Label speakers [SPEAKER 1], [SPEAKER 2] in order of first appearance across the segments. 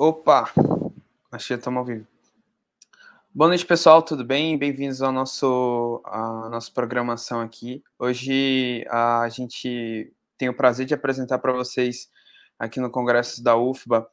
[SPEAKER 1] Opa, acho que estamos ao vivo. Boa noite, pessoal, tudo bem? Bem-vindos à nossa programação aqui. Hoje a gente tem o prazer de apresentar para vocês, aqui no Congresso da UFBA,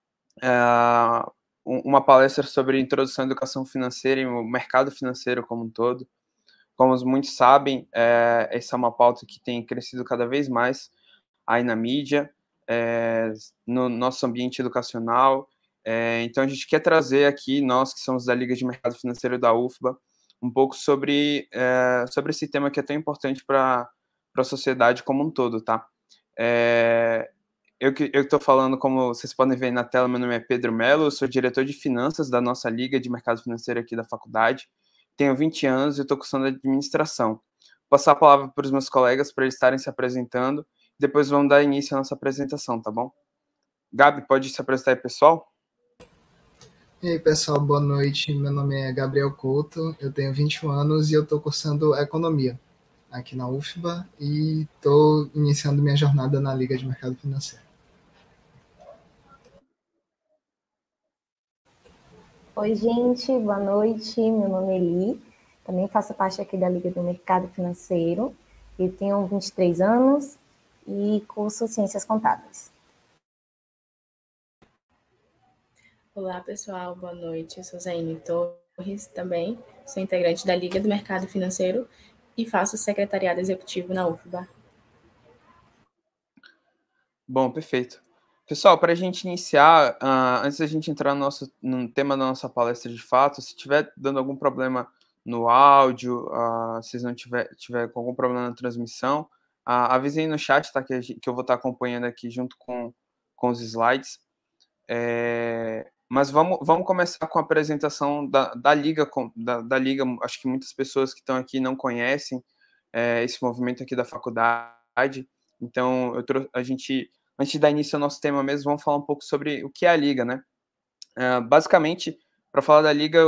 [SPEAKER 1] uma palestra sobre introdução à educação financeira e o mercado financeiro como um todo. Como muitos sabem, essa é uma pauta que tem crescido cada vez mais aí na mídia, no nosso ambiente educacional. Então, a gente quer trazer aqui, nós que somos da Liga de Mercado Financeiro da UFBA, um pouco sobre esse tema que é tão importante para a sociedade como um todo, tá? Eu estou falando, como vocês podem ver na tela, meu nome é Pedro Mello, eu sou diretor de finanças da nossa Liga de Mercado Financeiro aqui da faculdade, tenho 20 anos e estou cursando administração. Vou passar a palavra para os meus colegas para eles estarem se apresentando, depois vamos dar início à nossa apresentação, tá bom? Gabi, pode se apresentar aí, pessoal?
[SPEAKER 2] E aí, pessoal, boa noite. Meu nome é Gabriel Couto, eu tenho 21 anos e eu estou cursando Economia aqui na UFBA e estou iniciando minha jornada na Liga de Mercado Financeiro.
[SPEAKER 3] Oi, gente, boa noite. Meu nome é Eli, também faço parte aqui da Liga do Mercado Financeiro. Eu tenho 23 anos e curso Ciências Contábeis.
[SPEAKER 4] Olá, pessoal, boa noite. Eu sou Zaine Torres, também sou integrante da Liga do Mercado Financeiro e faço secretariado executivo na UFBA.
[SPEAKER 1] Bom, perfeito. Pessoal, para a gente iniciar, antes da gente entrar no tema da nossa palestra de fato, se tiver dando algum problema no áudio, se vocês não tiver com algum problema na transmissão, avisem no chat, tá? Que eu vou estar acompanhando aqui junto com os slides. Mas vamos começar com a apresentação da Liga. Da Liga, acho que muitas pessoas que estão aqui não conhecem esse movimento aqui da faculdade. Então, a gente, antes de dar início ao nosso tema mesmo, vamos falar um pouco sobre o que é a Liga, né? Basicamente, para falar da Liga,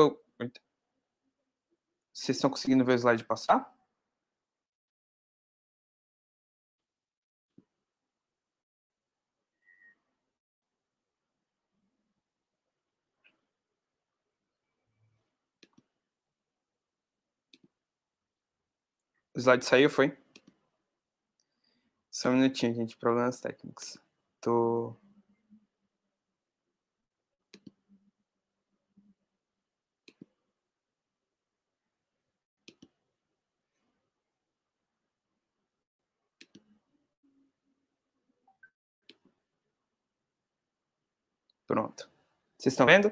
[SPEAKER 1] vocês estão conseguindo ver o slide passar? O slide saiu, foi? Só um minutinho, gente, problemas técnicos. Pronto. Vocês estão vendo?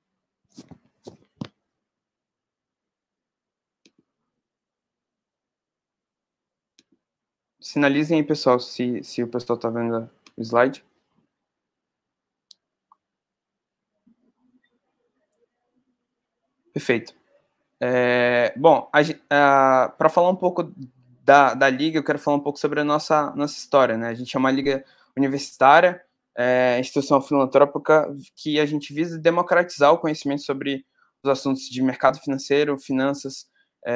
[SPEAKER 1] Sinalizem aí, pessoal, se o pessoal está vendo o slide. Perfeito. Bom, para falar um pouco da Liga, eu quero falar um pouco sobre a nossa história, né? A gente é uma liga universitária, instituição filantrópica, que a gente visa democratizar o conhecimento sobre os assuntos de mercado financeiro, finanças,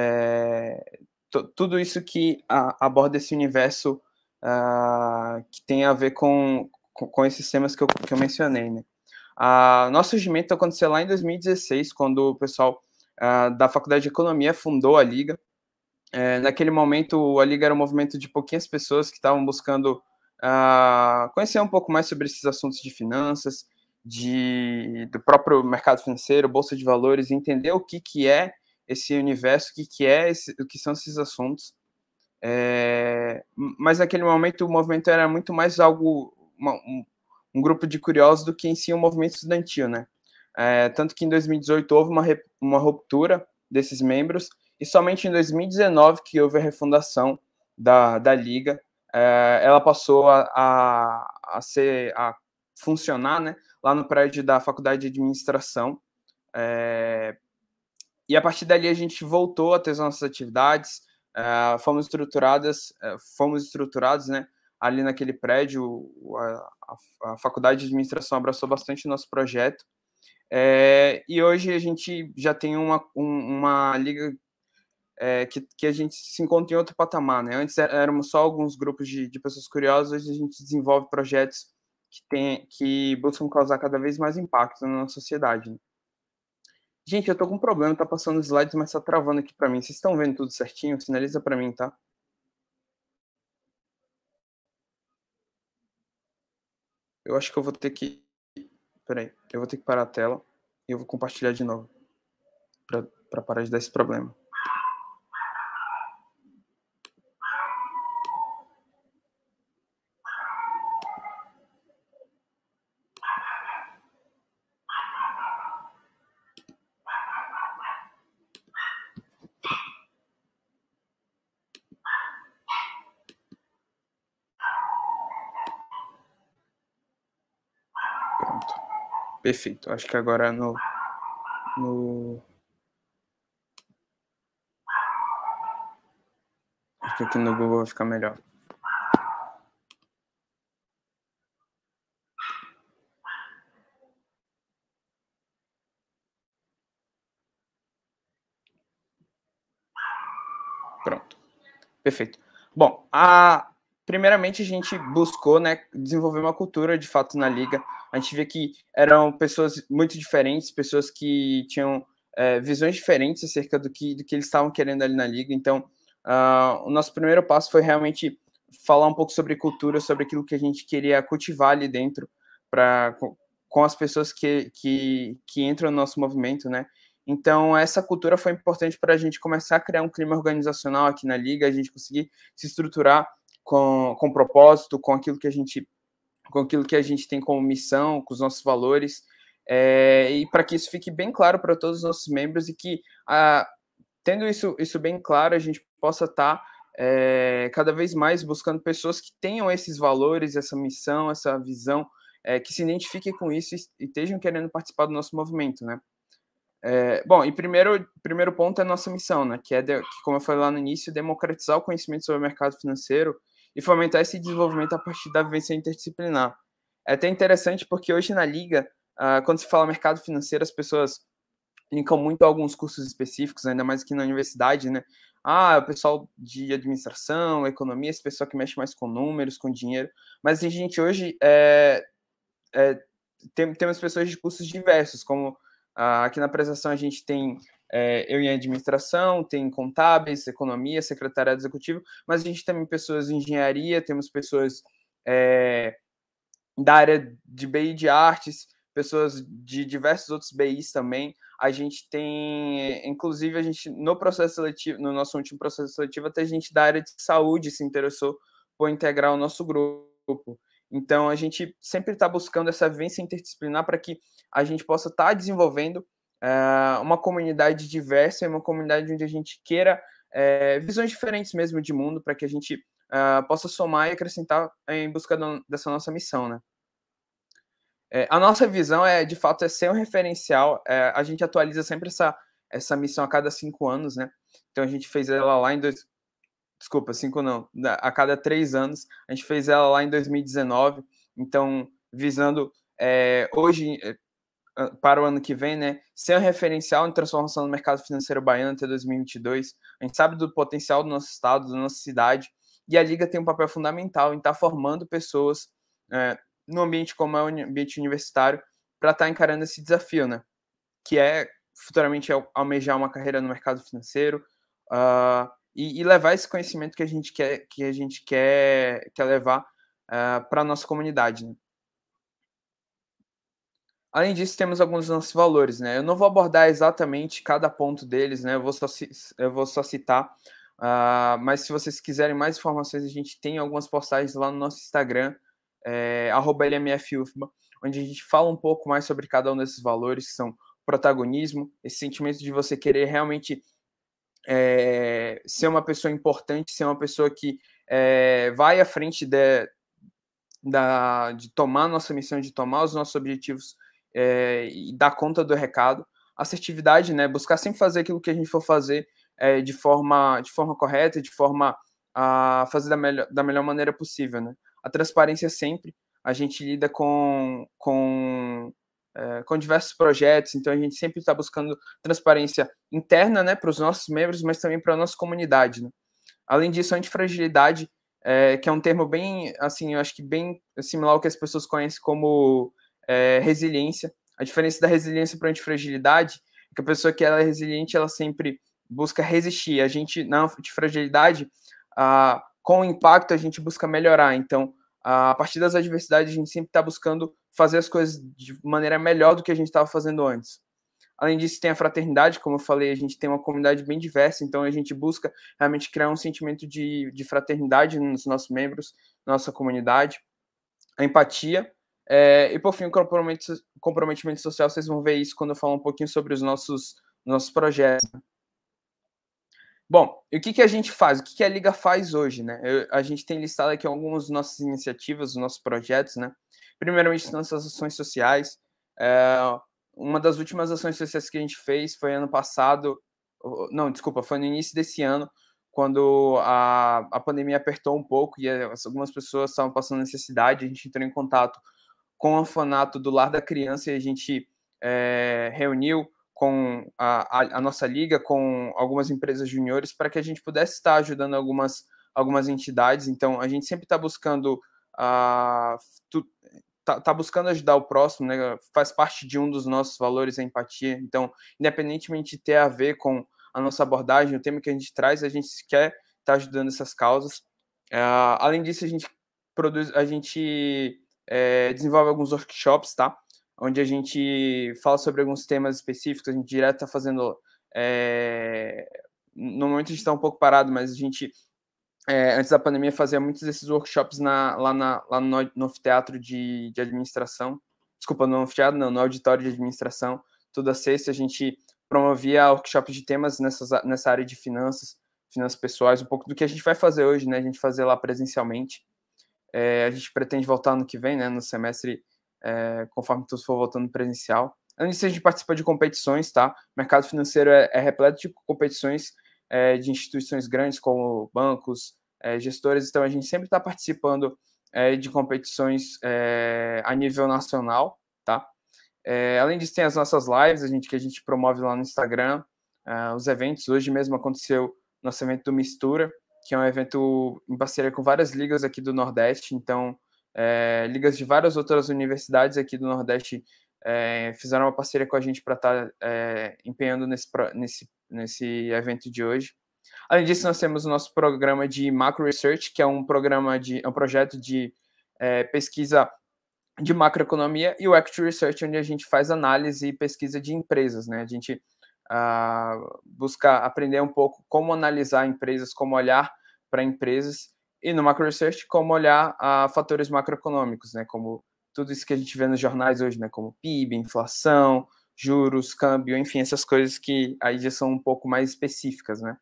[SPEAKER 1] tudo isso que aborda esse universo que tem a ver com esses temas que eu mencionei, né? Nosso surgimento aconteceu lá em 2016, quando o pessoal da Faculdade de Economia fundou a Liga. Naquele momento, a Liga era um movimento de pouquinhas pessoas que estavam buscando conhecer um pouco mais sobre esses assuntos de finanças, do próprio mercado financeiro, bolsa de valores, entender o que é esse universo, o que são esses assuntos. Mas naquele momento o movimento era muito mais um grupo de curiosos do que em si um movimento estudantil, né? Tanto que em 2018 houve uma ruptura desses membros, e somente em 2019 que houve a refundação da Liga, ela passou a funcionar, né, lá no prédio da Faculdade de Administração, e a partir dali a gente voltou a ter as nossas atividades, fomos estruturados, né, ali naquele prédio. A Faculdade de Administração abraçou bastante o nosso projeto, e hoje a gente já tem uma liga que a gente se encontra em outro patamar, né? Antes éramos só alguns grupos de pessoas curiosas, hoje a gente desenvolve projetos que buscam causar cada vez mais impacto na nossa sociedade. Né? Gente, eu tô com um problema, tá passando os slides, mas tá travando aqui para mim. Vocês estão vendo tudo certinho? Sinaliza para mim, tá? Eu acho que eu vou ter que... Peraí, eu vou ter que parar a tela e eu vou compartilhar de novo para parar de dar esse problema. Pronto. Perfeito. Acho que agora acho que aqui no Google vai ficar melhor. Pronto. Perfeito. Bom, primeiramente a gente buscou, né, desenvolver uma cultura de fato na Liga. A gente vê que eram pessoas muito diferentes, pessoas que tinham visões diferentes acerca do que eles estavam querendo ali na Liga. Então, o nosso primeiro passo foi realmente falar um pouco sobre cultura, sobre aquilo que a gente queria cultivar ali dentro com as pessoas que entram no nosso movimento, né? Então, essa cultura foi importante para a gente começar a criar um clima organizacional aqui na Liga, a gente conseguir se estruturar com propósito, com aquilo que a gente tem como missão, com os nossos valores, e para que isso fique bem claro para todos os nossos membros e que, tendo isso bem claro, a gente possa estar cada vez mais buscando pessoas que tenham esses valores, essa missão, essa visão, que se identifiquem com isso e estejam querendo participar do nosso movimento, né? Bom, e primeiro ponto é a nossa missão, né? Que como eu falei lá no início, democratizar o conhecimento sobre o mercado financeiro e fomentar esse desenvolvimento a partir da vivência interdisciplinar. É até interessante porque hoje na Liga, quando se fala mercado financeiro, as pessoas linkam muito a alguns cursos específicos, ainda mais aqui na universidade, né? O pessoal de administração, economia, esse pessoal que mexe mais com números, com dinheiro. Mas a gente hoje temos pessoas de cursos diversos, como aqui na apresentação a gente tem eu em administração, tem contábeis, economia, secretariado executivo, mas a gente tem pessoas em engenharia, temos pessoas da área de BI de artes, pessoas de diversos outros BIs também. A gente tem, inclusive, no processo seletivo, no nosso último processo seletivo, até a gente da área de saúde se interessou por integrar o nosso grupo. Então, a gente sempre está buscando essa vivência interdisciplinar para que a gente possa estar desenvolvendo uma comunidade diversa e uma comunidade onde a gente queira visões diferentes mesmo de mundo, para que a gente possa somar e acrescentar em busca dessa nossa missão, né? A nossa visão de fato, ser um referencial. A gente atualiza sempre essa missão a cada 5 anos, né? Então, a gente fez ela lá Desculpa, 5 não. A cada 3 anos. A gente fez ela lá em 2019. Então, visando hoje, para o ano que vem, né? Ser um referencial em transformação no mercado financeiro baiano até 2022. A gente sabe do potencial do nosso estado, da nossa cidade. E a Liga tem um papel fundamental em estar formando pessoas no ambiente como é o ambiente universitário para estar encarando esse desafio, né? Que futuramente almejar uma carreira no mercado financeiro, e levar esse conhecimento que a gente quer levar para a nossa comunidade, né? Além disso, temos alguns dos nossos valores, né? Eu não vou abordar exatamente cada ponto deles, né? Eu vou só citar, mas se vocês quiserem mais informações, a gente tem algumas postagens lá no nosso Instagram, @LMFUFBA, onde a gente fala um pouco mais sobre cada um desses valores, que são protagonismo, esse sentimento de você querer realmente ser uma pessoa importante, ser uma pessoa que vai à frente de tomar a nossa missão, de tomar os nossos objetivos e dar conta do recado. Assertividade, né? Buscar sempre fazer aquilo que a gente for fazer de forma correta, de forma a fazer da melhor maneira possível, né? A transparência sempre. A gente lida com diversos projetos, então a gente sempre está buscando transparência interna, né, para os nossos membros, mas também para a nossa comunidade, né? Além disso, a antifragilidade, que é um termo bem, assim, eu acho que bem similar ao que as pessoas conhecem como resiliência. A diferença da resiliência para a antifragilidade é que a pessoa que ela é resiliente, ela sempre busca resistir. A gente, na antifragilidade, com o impacto, a gente busca melhorar. Então, a partir das adversidades, a gente sempre está buscando fazer as coisas de maneira melhor do que a gente estava fazendo antes. Além disso, tem a fraternidade, como eu falei, a gente tem uma comunidade bem diversa, então a gente busca realmente criar um sentimento de fraternidade nos nossos membros, nossa comunidade, a empatia, e por fim, o comprometimento social. Vocês vão ver isso quando eu falar um pouquinho sobre os nossos projetos. Bom, e o que a gente faz? O que a Liga faz hoje, né? A gente tem listado aqui algumas das nossas iniciativas, os nossos projetos, né? Primeiramente, nossas ações sociais. Uma das últimas ações sociais que a gente fez foi ano passado, não, desculpa, foi no início desse ano, quando a pandemia apertou um pouco e algumas pessoas estavam passando necessidade. A gente entrou em contato com o orfanato do Lar da Criança e a gente reuniu com a nossa liga, com algumas empresas juniores, para que a gente pudesse estar ajudando algumas entidades. Então, a gente sempre está buscando tá buscando ajudar o próximo, né? Faz parte de um dos nossos valores, a empatia. Então, independentemente de ter a ver com a nossa abordagem, o tema que a gente traz, a gente quer estar ajudando essas causas. Além disso, a gente desenvolve alguns workshops, tá? Onde a gente fala sobre alguns temas específicos. A gente direto está fazendo... no momento a gente está um pouco parado, mas a gente... antes da pandemia, fazia muitos desses workshops lá no anfiteatro de administração. Desculpa, no anfiteatro não, no auditório de administração. Toda sexta a gente promovia workshops de temas nessa área de finanças pessoais, um pouco do que a gente vai fazer hoje, né? A gente fazer lá presencialmente. A gente pretende voltar ano que vem, né? No semestre, conforme tudo for voltando presencial. Além disso, a gente participa de competições, tá? O mercado financeiro é repleto de competições de instituições grandes como bancos, gestores, então a gente sempre está participando de competições a nível nacional, tá? Além disso, tem as nossas lives que a gente promove lá no Instagram, os eventos. Hoje mesmo aconteceu nosso evento do Mistura, que é um evento em parceria com várias ligas aqui do Nordeste. Então, ligas de várias outras universidades aqui do Nordeste fizeram uma parceria com a gente para estar empenhando nesse evento de hoje. Além disso, nós temos o nosso programa de Macro Research, que é um projeto de pesquisa de macroeconomia, e o Equity Research, onde a gente faz análise e pesquisa de empresas, né? A gente busca aprender um pouco como analisar empresas, como olhar para empresas, e no Macro Research, como olhar fatores macroeconômicos, né? Como tudo isso que a gente vê nos jornais hoje, né? Como PIB, inflação, juros, câmbio, enfim, essas coisas que aí já são um pouco mais específicas, né?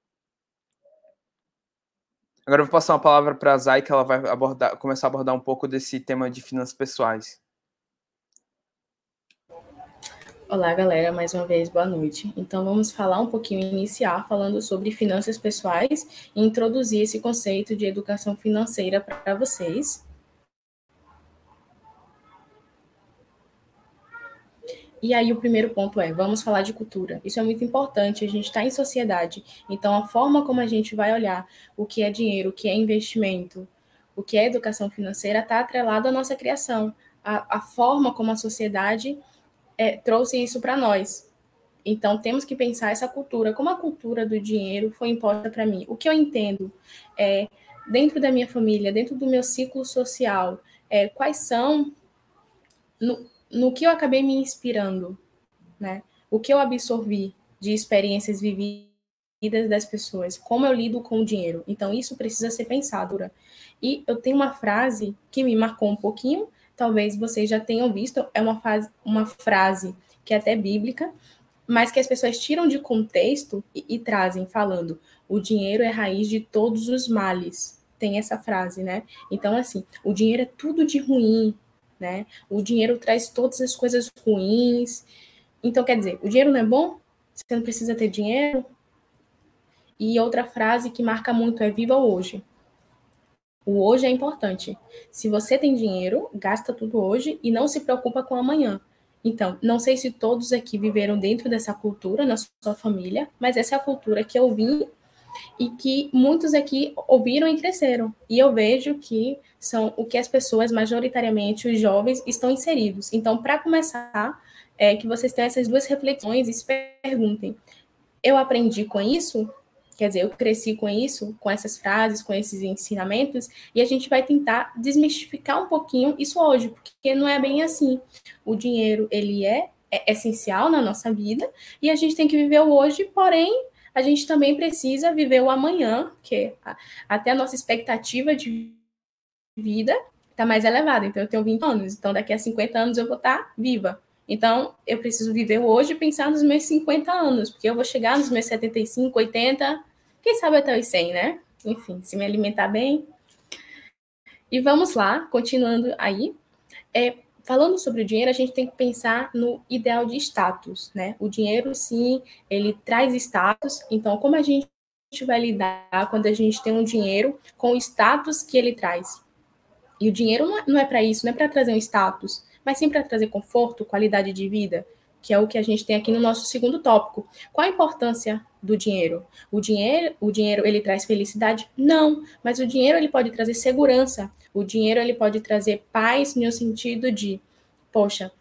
[SPEAKER 1] Agora eu vou passar uma palavra para a Zay, que ela vai começar a abordar um pouco desse tema de finanças pessoais.
[SPEAKER 4] Olá, galera, mais uma vez, boa noite. Então, vamos falar um pouquinho, iniciar falando sobre finanças pessoais e introduzir esse conceito de educação financeira para vocês. E aí o primeiro ponto vamos falar de cultura. Isso é muito importante, a gente está em sociedade. Então, a forma como a gente vai olhar o que é dinheiro, o que é investimento, o que é educação financeira, está atrelado à nossa criação. A forma como a sociedade trouxe isso para nós. Então, temos que pensar essa cultura, como a cultura do dinheiro foi imposta para mim. O que eu entendo dentro da minha família, dentro do meu ciclo social, quais são... No que eu acabei me inspirando, né? O que eu absorvi de experiências vividas das pessoas, como eu lido com o dinheiro. Então, isso precisa ser pensado. E eu tenho uma frase que me marcou um pouquinho, talvez vocês já tenham visto, é uma frase que é até bíblica, mas que as pessoas tiram de contexto e trazem, falando: o dinheiro é a raiz de todos os males. Tem essa frase, né? Então, assim, o dinheiro é tudo de ruim, né? O dinheiro traz todas as coisas ruins. Então, quer dizer, o dinheiro não é bom? Você não precisa ter dinheiro? E outra frase que marca muito é: viva o hoje. O hoje é importante. Se você tem dinheiro, gasta tudo hoje e não se preocupa com amanhã. Então, não sei se todos aqui viveram dentro dessa cultura, na sua família, mas essa é a cultura que eu vim e que muitos aqui ouviram e cresceram. E eu vejo que são o que as pessoas, majoritariamente os jovens, estão inseridos. Então, para começar, que vocês tenham essas duas reflexões e se perguntem: eu aprendi com isso? Quer dizer, eu cresci com isso, com essas frases, com esses ensinamentos, e a gente vai tentar desmistificar um pouquinho isso hoje, porque não é bem assim. O dinheiro, ele é essencial na nossa vida, e a gente tem que viver o hoje, porém, a gente também precisa viver o amanhã, que até a nossa expectativa de vida está mais elevada. Então, eu tenho 20 anos, então daqui a 50 anos eu vou estar viva. Então, eu preciso viver hoje e pensar nos meus 50 anos, porque eu vou chegar nos meus 75, 80, quem sabe até os 100, né? Enfim, se me alimentar bem. E vamos lá, continuando aí. Falando sobre o dinheiro, a gente tem que pensar no ideal de status, né? O dinheiro, sim, ele traz status. Então, como a gente vai lidar quando a gente tem um dinheiro com o status que ele traz? E o dinheiro não é para isso, não é para trazer um status, mas sim para trazer conforto, qualidade de vida, que é o que a gente tem aqui no nosso segundo tópico. Qual a importância do dinheiro? O dinheiro ele traz felicidade? Não, mas o dinheiro ele pode trazer segurança. O dinheiro ele pode trazer paz no sentido de, poxa,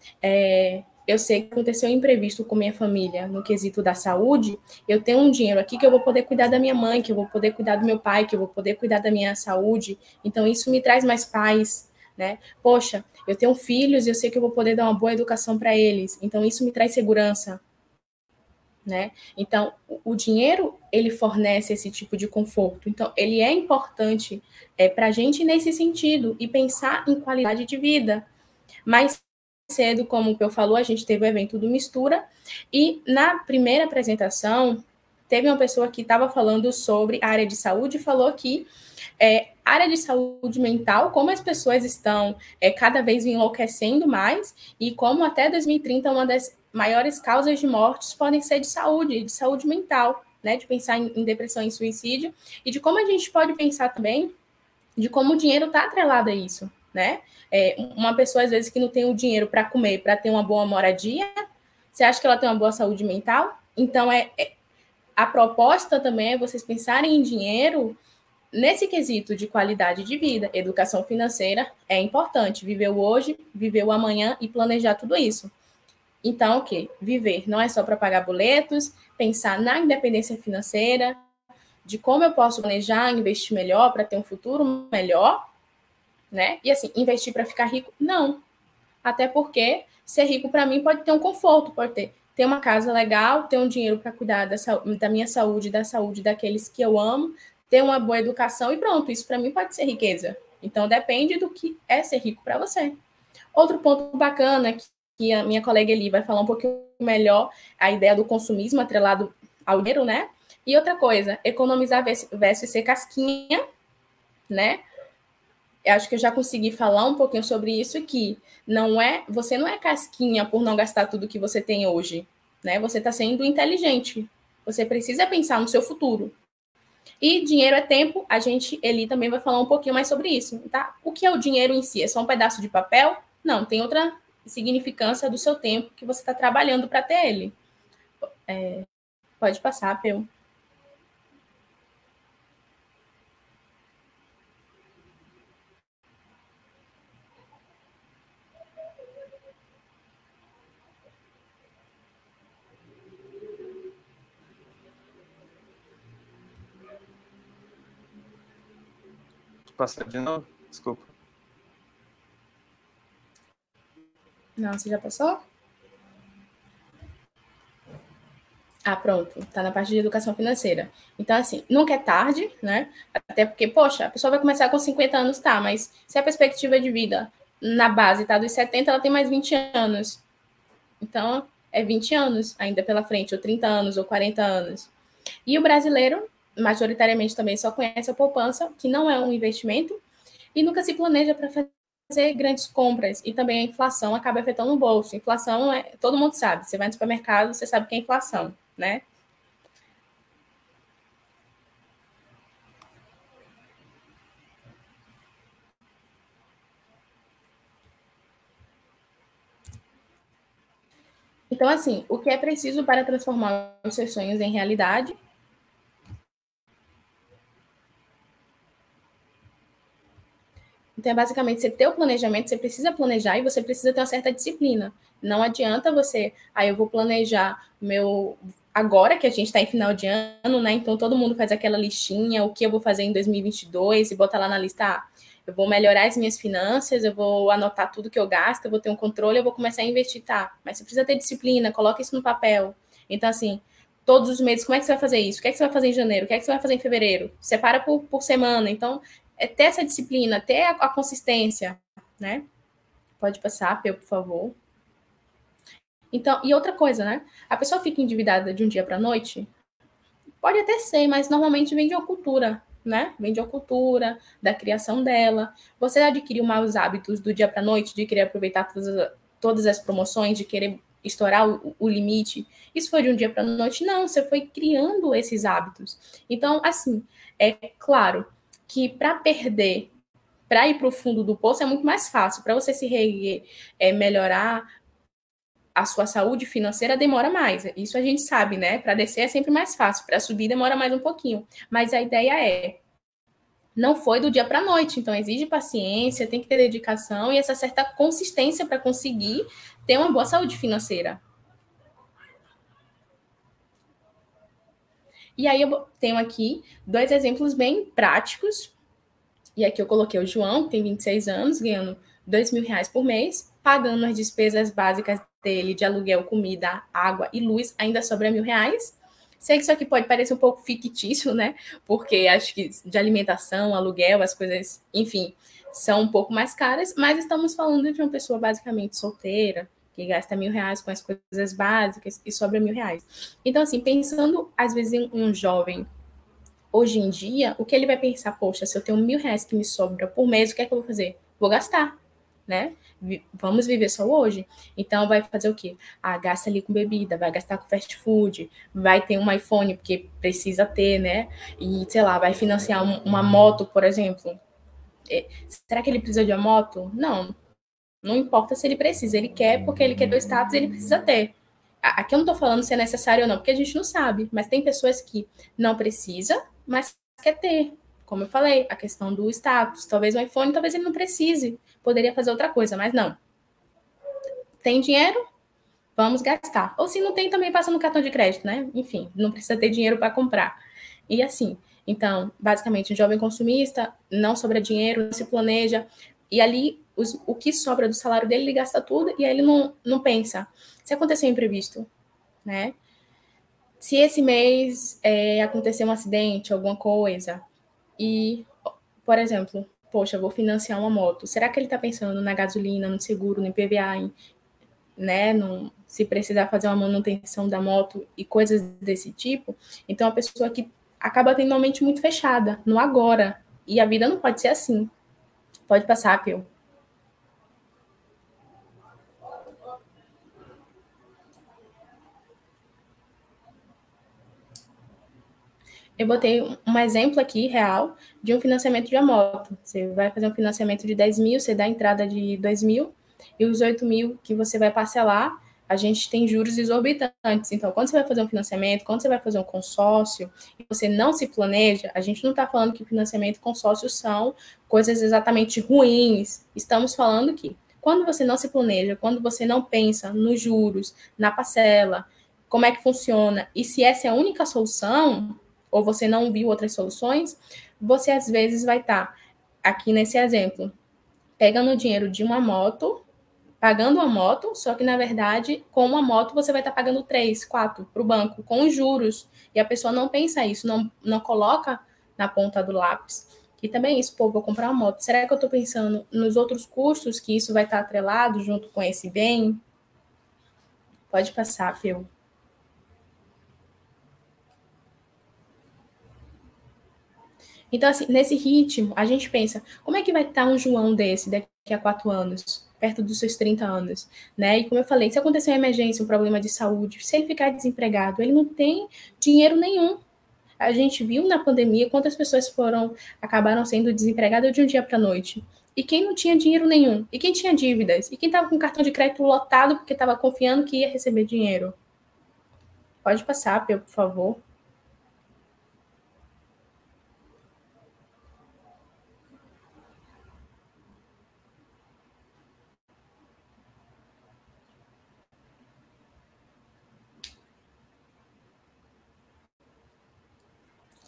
[SPEAKER 4] eu sei que aconteceu um imprevisto com minha família no quesito da saúde, eu tenho um dinheiro aqui que eu vou poder cuidar da minha mãe, que eu vou poder cuidar do meu pai, que eu vou poder cuidar da minha saúde, então isso me traz mais paz, né? Poxa, eu tenho filhos e eu sei que eu vou poder dar uma boa educação para eles, então isso me traz segurança, né? Então, o dinheiro, ele fornece esse tipo de conforto, então ele é importante para a gente nesse sentido, e pensar em qualidade de vida, mas cedo, como o Peu falou, a gente teve o evento do Mistura, e na primeira apresentação, teve uma pessoa que estava falando sobre a área de saúde e falou que área de saúde mental, como as pessoas estão cada vez enlouquecendo mais, e como até 2030 uma das maiores causas de mortes podem ser de saúde mental, né? De pensar em depressão e suicídio, e de como a gente pode pensar também de como o dinheiro está atrelado a isso, né? Uma pessoa, às vezes, que não tem o dinheiro para comer, para ter uma boa moradia, você acha que ela tem uma boa saúde mental? Então, a proposta também é vocês pensarem em dinheiro nesse quesito de qualidade de vida. Educação financeira é importante. Viver o hoje, viver o amanhã e planejar tudo isso. Então, o quê? Viver não é só para pagar boletos, pensar na independência financeira, de como eu posso planejar, investir melhor para ter um futuro melhor, né? E assim, investir para ficar rico? Não. Até porque ser rico para mim pode ter um conforto, pode ter uma casa legal, ter um dinheiro para cuidar da minha saúde, da saúde daqueles que eu amo, ter uma boa educação e pronto, isso para mim pode ser riqueza. Então depende do que é ser rico para você. Outro ponto bacana que a minha colega Eli vai falar um pouquinho melhor, a ideia do consumismo atrelado ao dinheiro, né? E outra coisa, economizar versus ser casquinha, né? Eu acho que eu já consegui falar um pouquinho sobre isso, que você não é casquinha por não gastar tudo que você tem hoje, né? Você está sendo inteligente. Você precisa pensar no seu futuro. E dinheiro é tempo, Eli também vai falar um pouquinho mais sobre isso, tá? O que é o dinheiro em si? É só um pedaço de papel? Não, tem outra significância do seu tempo que você está trabalhando para ter ele. Pode passar, Peu.
[SPEAKER 1] Passar de novo? Desculpa.
[SPEAKER 4] Não, você já passou? Pronto, tá na parte de educação financeira. Então, assim, nunca é tarde, né? Até porque, poxa, a pessoa vai começar com 50 anos, tá, mas se a perspectiva de vida na base tá dos 70, ela tem mais 20 anos. Então, é 20 anos ainda pela frente, ou 30 anos, ou 40 anos. E o brasileiro, majoritariamente, também só conhece a poupança, que não é um investimento, e nunca se planeja para fazer grandes compras. E também a inflação acaba afetando o bolso. Inflação, todo mundo sabe. Você vai no supermercado, você sabe que é inflação, né? Então, assim, o que é preciso para transformar os seus sonhos em realidade? Então, é basicamente, você ter o planejamento, você precisa planejar e você precisa ter uma certa disciplina. Não adianta você, eu vou planejar meu... Agora que a gente está em final de ano, né? Então, todo mundo faz aquela listinha, o que eu vou fazer em 2022 e bota lá na lista, eu vou melhorar as minhas finanças, eu vou anotar tudo que eu gasto, eu vou ter um controle, eu vou começar a investir, tá? Mas você precisa ter disciplina, coloca isso no papel. Então, assim, todos os meses, como é que você vai fazer isso? O que é que você vai fazer em janeiro? O que é que você vai fazer em fevereiro? Separa por semana. Então, é ter essa disciplina, ter a consistência, né? Pode passar, por favor. Então, e outra coisa, né? A pessoa fica endividada de um dia para a noite? Pode até ser, mas normalmente vem de uma cultura, né? Vem de uma cultura, da criação dela. Você adquiriu maus hábitos do dia para a noite, de querer aproveitar todas as promoções, de querer estourar o limite. Isso foi de um dia para a noite? Não, você foi criando esses hábitos. Então, assim, é claro que para perder, para ir para o fundo do poço é muito mais fácil. Para você se reerguer, melhorar a sua saúde financeira, demora mais. Isso a gente sabe, né? Para descer é sempre mais fácil, para subir demora mais um pouquinho. Mas a ideia não foi do dia para a noite, então exige paciência, tem que ter dedicação e essa certa consistência para conseguir ter uma boa saúde financeira. E aí eu tenho aqui 2 exemplos bem práticos. E aqui eu coloquei o João, que tem 26 anos, ganhando R$2.000 por mês, pagando as despesas básicas dele de aluguel, comida, água e luz, ainda sobra R$1.000. Sei que isso aqui pode parecer um pouco fictício, né? Porque acho que de alimentação, aluguel, as coisas, enfim, são um pouco mais caras, mas estamos falando de uma pessoa basicamente solteira, que gasta R$1.000 com as coisas básicas e sobra R$1.000. Então, assim, pensando às vezes em um jovem hoje em dia, o que ele vai pensar? Poxa, se eu tenho R$1.000 que me sobra por mês, o que é que eu vou fazer? Vou gastar, né? Vamos viver só hoje. Então, vai fazer o quê? Gasta ali com bebida, vai gastar com fast food, vai ter um iPhone, porque precisa ter, né? E, sei lá, vai financiar uma moto, por exemplo. Será que ele precisa de uma moto? Não. Não importa se ele precisa, ele quer porque ele quer do status, ele precisa ter. Aqui eu não estou falando se é necessário ou não, porque a gente não sabe, mas tem pessoas que não precisa, mas quer ter. Como eu falei, a questão do status. Talvez o iPhone, talvez ele não precise. Poderia fazer outra coisa, mas não. Tem dinheiro? Vamos gastar. Ou se não tem, também passa no cartão de crédito, né? Enfim, não precisa ter dinheiro para comprar. E assim, então, basicamente, um jovem consumista não sobra dinheiro, não se planeja, e ali o que sobra do salário dele, ele gasta tudo, e aí ele não pensa. Se acontecer um imprevisto, né? Se esse mês acontecer um acidente, alguma coisa, e, por exemplo, poxa, vou financiar uma moto, será que ele está pensando na gasolina, no seguro, no IPVA, né, se precisar fazer uma manutenção da moto e coisas desse tipo? Então, a pessoa que acaba tendo uma mente muito fechada no agora, e a vida não pode ser assim. Pode passar, Pio. Eu botei um exemplo aqui, real, de um financiamento de uma moto. Você vai fazer um financiamento de 10 mil, você dá a entrada de 2 mil, e os 8 mil que você vai parcelar, a gente tem juros exorbitantes. Então, quando você vai fazer um financiamento, quando você vai fazer um consórcio, e você não se planeja, a gente não está falando que financiamento e consórcio são coisas exatamente ruins. Estamos falando que quando você não se planeja, quando você não pensa nos juros, na parcela, como é que funciona, e se essa é a única solução, ou você não viu outras soluções, você às vezes vai estar, aqui nesse exemplo, pegando o dinheiro de uma moto, pagando uma moto, só que na verdade, com uma moto você vai estar pagando 3, 4 para o banco, com os juros, e a pessoa não pensa isso, não coloca na ponta do lápis. E também isso, pô, vou comprar uma moto, será que eu estou pensando nos outros custos que isso vai estar atrelado junto com esse bem? Pode passar, Pio. Então, assim, nesse ritmo, a gente pensa, como é que vai estar um João desse daqui a 4 anos, perto dos seus 30 anos, né? E como eu falei, se acontecer uma emergência, um problema de saúde, se ele ficar desempregado, ele não tem dinheiro nenhum. A gente viu na pandemia quantas pessoas acabaram sendo desempregadas de um dia para a noite. E quem não tinha dinheiro nenhum? E quem tinha dívidas? E quem estava com cartão de crédito lotado porque estava confiando que ia receber dinheiro? Pode passar, por favor.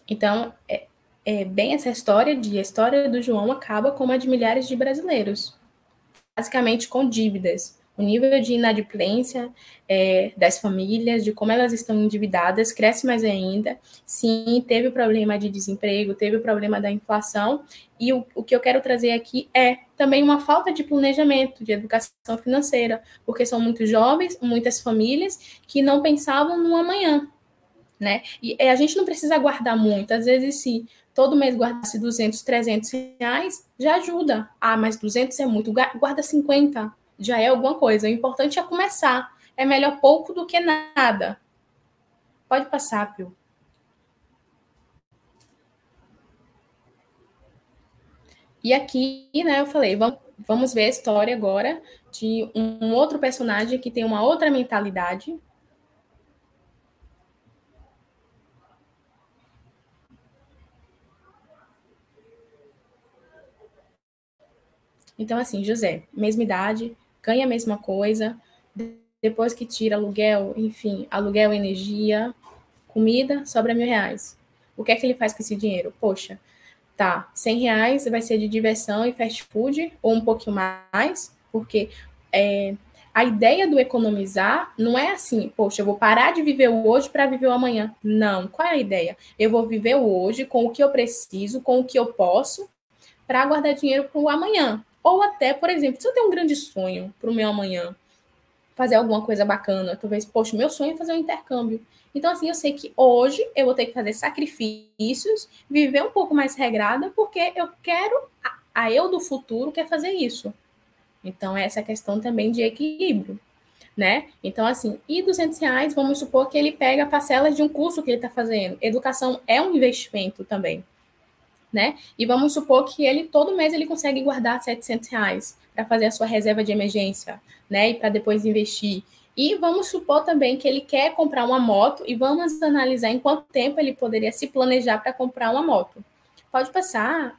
[SPEAKER 4] Então, bem essa história a história do João acaba como a de milhares de brasileiros, basicamente com dívidas. O nível de inadimplência das famílias, de como elas estão endividadas, cresce mais ainda. Sim, teve o problema de desemprego, teve o problema da inflação, e o que eu quero trazer aqui é também uma falta de planejamento, de educação financeira, porque são muitos jovens, muitas famílias que não pensavam no amanhã, né? E a gente não precisa guardar muito. Às vezes, se todo mês guardasse 200, 300 reais, já ajuda. Ah, mas 200 é muito. Guarda 50, já é alguma coisa. O importante é começar. É melhor pouco do que nada. Pode passar, Pio. E aqui, né, eu falei, vamos ver a história agora de um outro personagem que tem uma outra mentalidade. Então, assim, José, mesma idade, ganha a mesma coisa, depois que tira aluguel, enfim, aluguel, energia, comida, sobra R$1.000. O que é que ele faz com esse dinheiro? Poxa, tá, R$100 vai ser de diversão e fast food, ou um pouquinho mais, porque a ideia do economizar não é assim, poxa, eu vou parar de viver o hoje para viver o amanhã. Não, qual é a ideia? Eu vou viver o hoje com o que eu preciso, com o que eu posso, para guardar dinheiro para o amanhã. Ou até, por exemplo, se eu tenho um grande sonho para o meu amanhã, fazer alguma coisa bacana, talvez, poxa, meu sonho é fazer um intercâmbio. Então, assim, eu sei que hoje eu vou ter que fazer sacrifícios, viver um pouco mais regrada, porque eu quero, a eu do futuro quer fazer isso. Então, essa questão também de equilíbrio, né? Então, assim, e R$200, vamos supor que ele pega a parcela de um curso que ele está fazendo. Educação é um investimento também, né? E vamos supor que ele, todo mês, ele consegue guardar R$700 para fazer a sua reserva de emergência, né? E para depois investir. E vamos supor também que ele quer comprar uma moto e vamos analisar em quanto tempo ele poderia se planejar para comprar uma moto. Pode passar.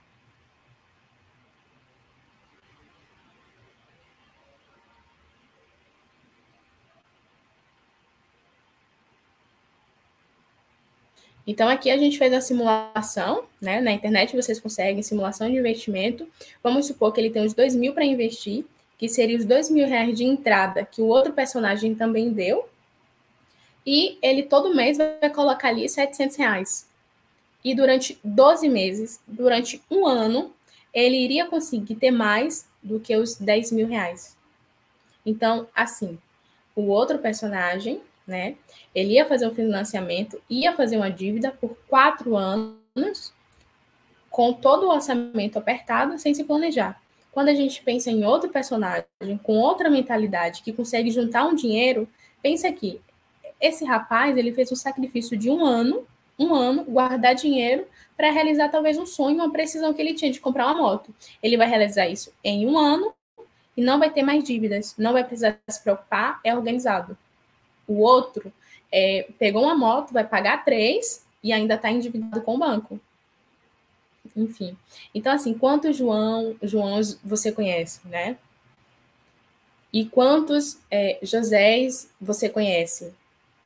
[SPEAKER 4] Então, aqui a gente fez a simulação, né? Na internet vocês conseguem simulação de investimento. Vamos supor que ele tem uns 2.000 para investir, que seria os R$2.000 de entrada que o outro personagem também deu. E ele todo mês vai colocar ali R$700. E durante 12 meses, durante um ano, ele iria conseguir ter mais do que os R$10.000. Então, assim, o outro personagem, né? Ele ia fazer um financiamento, ia fazer uma dívida por 4 anos, com todo o orçamento apertado, sem se planejar. Quando a gente pensa em outro personagem, com outra mentalidade, que consegue juntar um dinheiro, pensa aqui, esse rapaz, ele fez um sacrifício de um ano, guardar dinheiro para realizar talvez um sonho, uma precisão que ele tinha de comprar uma moto. Ele vai realizar isso em um ano e não vai ter mais dívidas, não vai precisar se preocupar, é organizado. O outro pegou uma moto, vai pagar 3 e ainda está endividado com o banco. Enfim. Então, assim, quantos Joãos você conhece, né? E quantos Josés você conhece?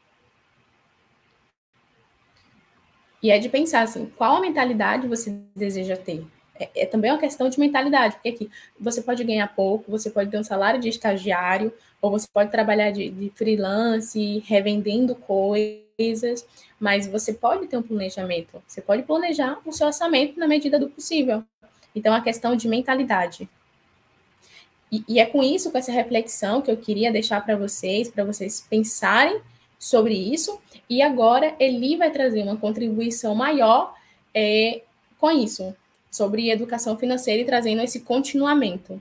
[SPEAKER 4] E é de pensar, assim, qual a mentalidade você deseja ter? É também uma questão de mentalidade, porque aqui você pode ganhar pouco, você pode ter um salário de estagiário, ou você pode trabalhar de freelance, revendendo coisas, mas você pode ter um planejamento, você pode planejar o seu orçamento na medida do possível. Então, é uma questão de mentalidade. E é com isso, com essa reflexão, que eu queria deixar para vocês pensarem sobre isso, e agora Eli vai trazer uma contribuição maior com isso, sobre educação financeira e trazendo esse continuamento.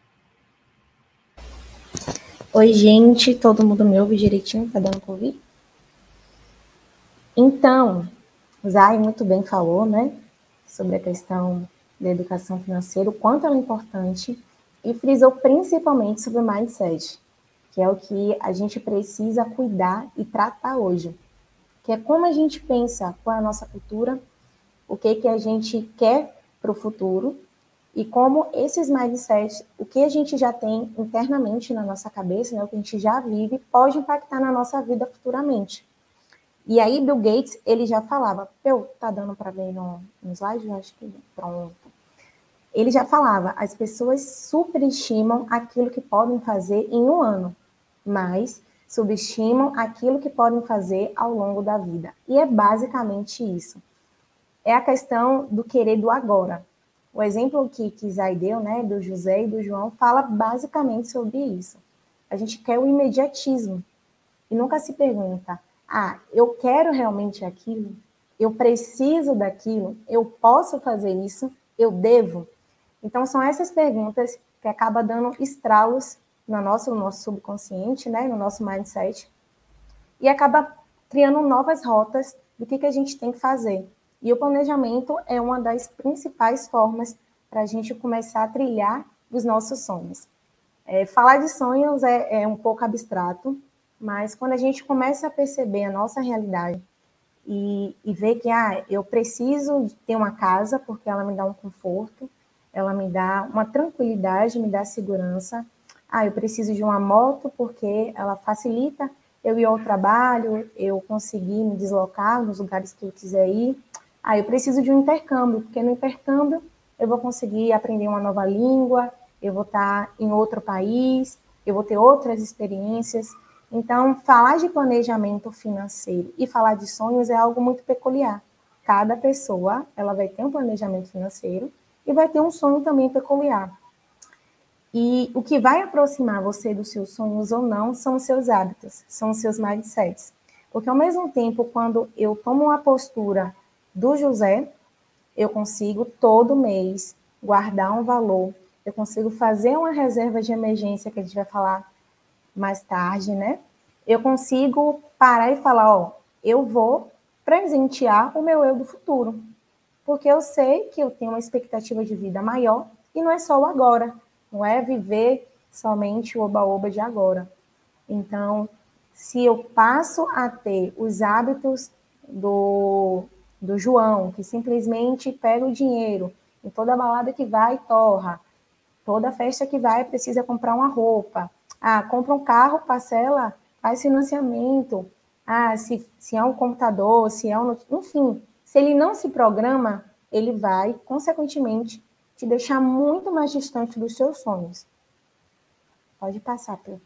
[SPEAKER 3] Oi, gente, todo mundo me ouve direitinho? Tá dando para ouvir? Então, Zay muito bem falou, né, sobre a questão da educação financeira, o quanto ela é importante, e frisou principalmente sobre o mindset, que é o que a gente precisa cuidar e tratar hoje, que é como a gente pensa qual é a nossa cultura, o que a gente quer para o futuro, e como esses mindsets, o que a gente já tem internamente na nossa cabeça, né, o que a gente já vive, pode impactar na nossa vida futuramente. E aí, Bill Gates, ele já falava, tá dando para ver no slide? Eu acho que pronto. Ele já falava, as pessoas superestimam aquilo que podem fazer em um ano, mas subestimam aquilo que podem fazer ao longo da vida. E é basicamente isso. É a questão do querer do agora. O exemplo que Zay deu, né, do José e do João, fala basicamente sobre isso. A gente quer o imediatismo e nunca se pergunta, eu quero realmente aquilo? Eu preciso daquilo? Eu posso fazer isso? Eu devo? Então, são essas perguntas que acabam dando estralos no nosso subconsciente, né, no nosso mindset, e acaba criando novas rotas do que a gente tem que fazer. E o planejamento é uma das principais formas para a gente começar a trilhar os nossos sonhos. Falar de sonhos é um pouco abstrato, mas quando a gente começa a perceber a nossa realidade e ver que eu preciso ter uma casa porque ela me dá um conforto, ela me dá uma tranquilidade, me dá segurança. Eu preciso de uma moto porque ela facilita eu ir ao trabalho, eu conseguir me deslocar nos lugares que eu quiser ir. Eu preciso de um intercâmbio, porque no intercâmbio eu vou conseguir aprender uma nova língua, eu vou estar em outro país, eu vou ter outras experiências. Então, falar de planejamento financeiro e falar de sonhos é algo muito peculiar. Cada pessoa, ela vai ter um planejamento financeiro e vai ter um sonho também peculiar. E o que vai aproximar você dos seus sonhos ou não são os seus hábitos, são os seus mindsets. Porque ao mesmo tempo, quando eu tomo uma postura do José, eu consigo todo mês guardar um valor, eu consigo fazer uma reserva de emergência, que a gente vai falar mais tarde, né? Eu consigo parar e falar, eu vou presentear o meu eu do futuro. Porque eu sei que eu tenho uma expectativa de vida maior e não é só o agora, não é viver somente o oba-oba de agora. Então, se eu passo a ter os hábitos do João, que simplesmente pega o dinheiro, em toda balada que vai, torra, toda festa que vai, precisa comprar uma roupa, compra um carro, parcela, faz financiamento, se é um computador, se é um... Enfim, se ele não se programa, ele vai, consequentemente, te deixar muito mais distante dos seus sonhos. Pode passar, Pedro.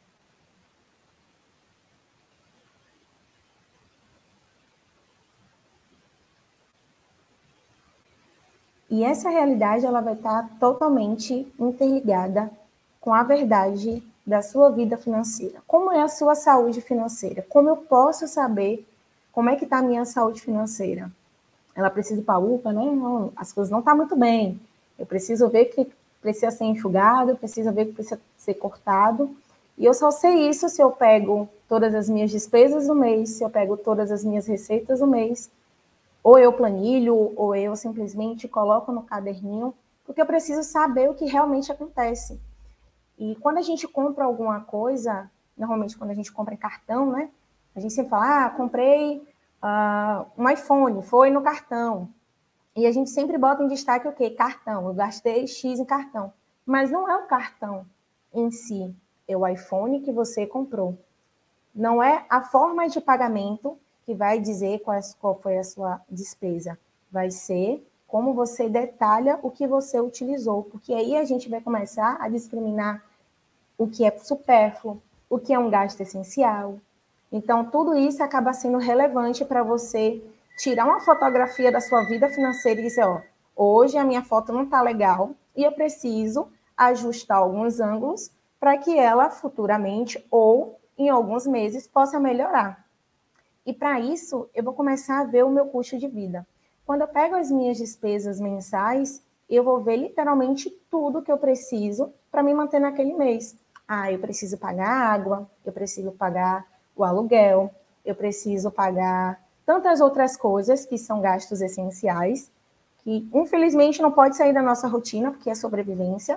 [SPEAKER 3] E essa realidade, ela vai estar totalmente interligada com a verdade da sua vida financeira. Como é a sua saúde financeira? Como eu posso saber como é que está a minha saúde financeira? Ela precisa ir para a UPA, né? Não, as coisas não estão muito bem. Eu preciso ver que precisa ser enxugado, eu preciso ver que precisa ser cortado. E eu só sei isso se eu pego todas as minhas despesas do mês, se eu pego todas as minhas receitas do mês, ou eu planilho, ou eu simplesmente coloco no caderninho, porque eu preciso saber o que realmente acontece. E quando a gente compra alguma coisa, normalmente quando a gente compra em cartão, né? A gente sempre fala, comprei um iPhone, foi no cartão. E a gente sempre bota em destaque o quê? Cartão. Eu gastei X em cartão. Mas não é o cartão em si, é o iPhone que você comprou. Não é a forma de pagamento que vai dizer qual foi a sua despesa. Vai ser como você detalha o que você utilizou, porque aí a gente vai começar a discriminar o que é supérfluo, o que é um gasto essencial. Então, tudo isso acaba sendo relevante para você tirar uma fotografia da sua vida financeira e dizer, hoje a minha foto não está legal e eu preciso ajustar alguns ângulos para que ela futuramente ou em alguns meses possa melhorar. E para isso, eu vou começar a ver o meu custo de vida. Quando eu pego as minhas despesas mensais, eu vou ver literalmente tudo que eu preciso para me manter naquele mês. Eu preciso pagar água, eu preciso pagar o aluguel, eu preciso pagar tantas outras coisas que são gastos essenciais, que infelizmente não pode sair da nossa rotina, porque é sobrevivência.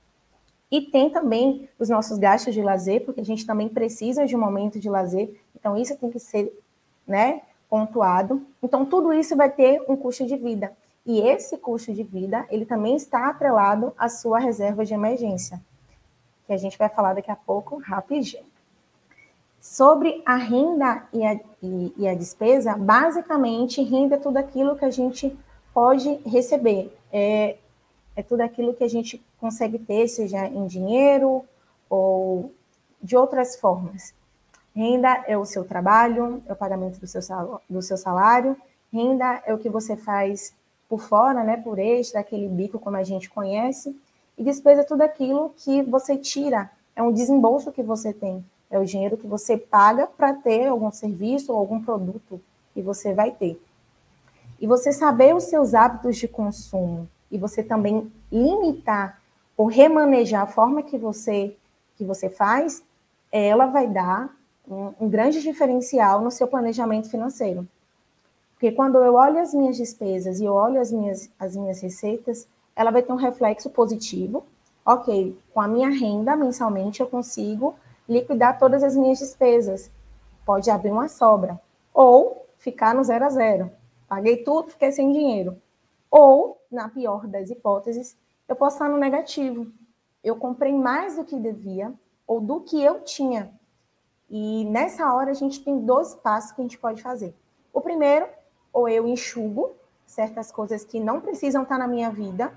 [SPEAKER 3] E tem também os nossos gastos de lazer, porque a gente também precisa de um momento de lazer, então isso tem que ser, né, pontuado. Então tudo isso vai ter um custo de vida. E esse custo de vida, ele também está atrelado à sua reserva de emergência, que a gente vai falar daqui a pouco, rapidinho. Sobre a renda e a despesa, basicamente, renda é tudo aquilo que a gente pode receber. É tudo aquilo que a gente consegue ter, seja em dinheiro ou de outras formas. Renda é o seu trabalho, é o pagamento do seu salário. Renda é o que você faz por fora, né, por extra, aquele bico como a gente conhece. E despesa é tudo aquilo que você tira, é um desembolso que você tem. É o dinheiro que você paga para ter algum serviço ou algum produto que você vai ter. E você saber os seus hábitos de consumo e você também limitar ou remanejar a forma que você faz, ela vai dar um grande diferencial no seu planejamento financeiro. Porque quando eu olho as minhas despesas e eu olho as minhas receitas, ela vai ter um reflexo positivo. Ok, com a minha renda mensalmente eu consigo liquidar todas as minhas despesas. Pode abrir uma sobra. Ou ficar no 0 a 0. Paguei tudo, fiquei sem dinheiro. Ou, na pior das hipóteses, eu posso estar no negativo. Eu comprei mais do que devia ou do que eu tinha. E nessa hora a gente tem 2 passos que a gente pode fazer. O primeiro, ou eu enxugo certas coisas que não precisam estar na minha vida.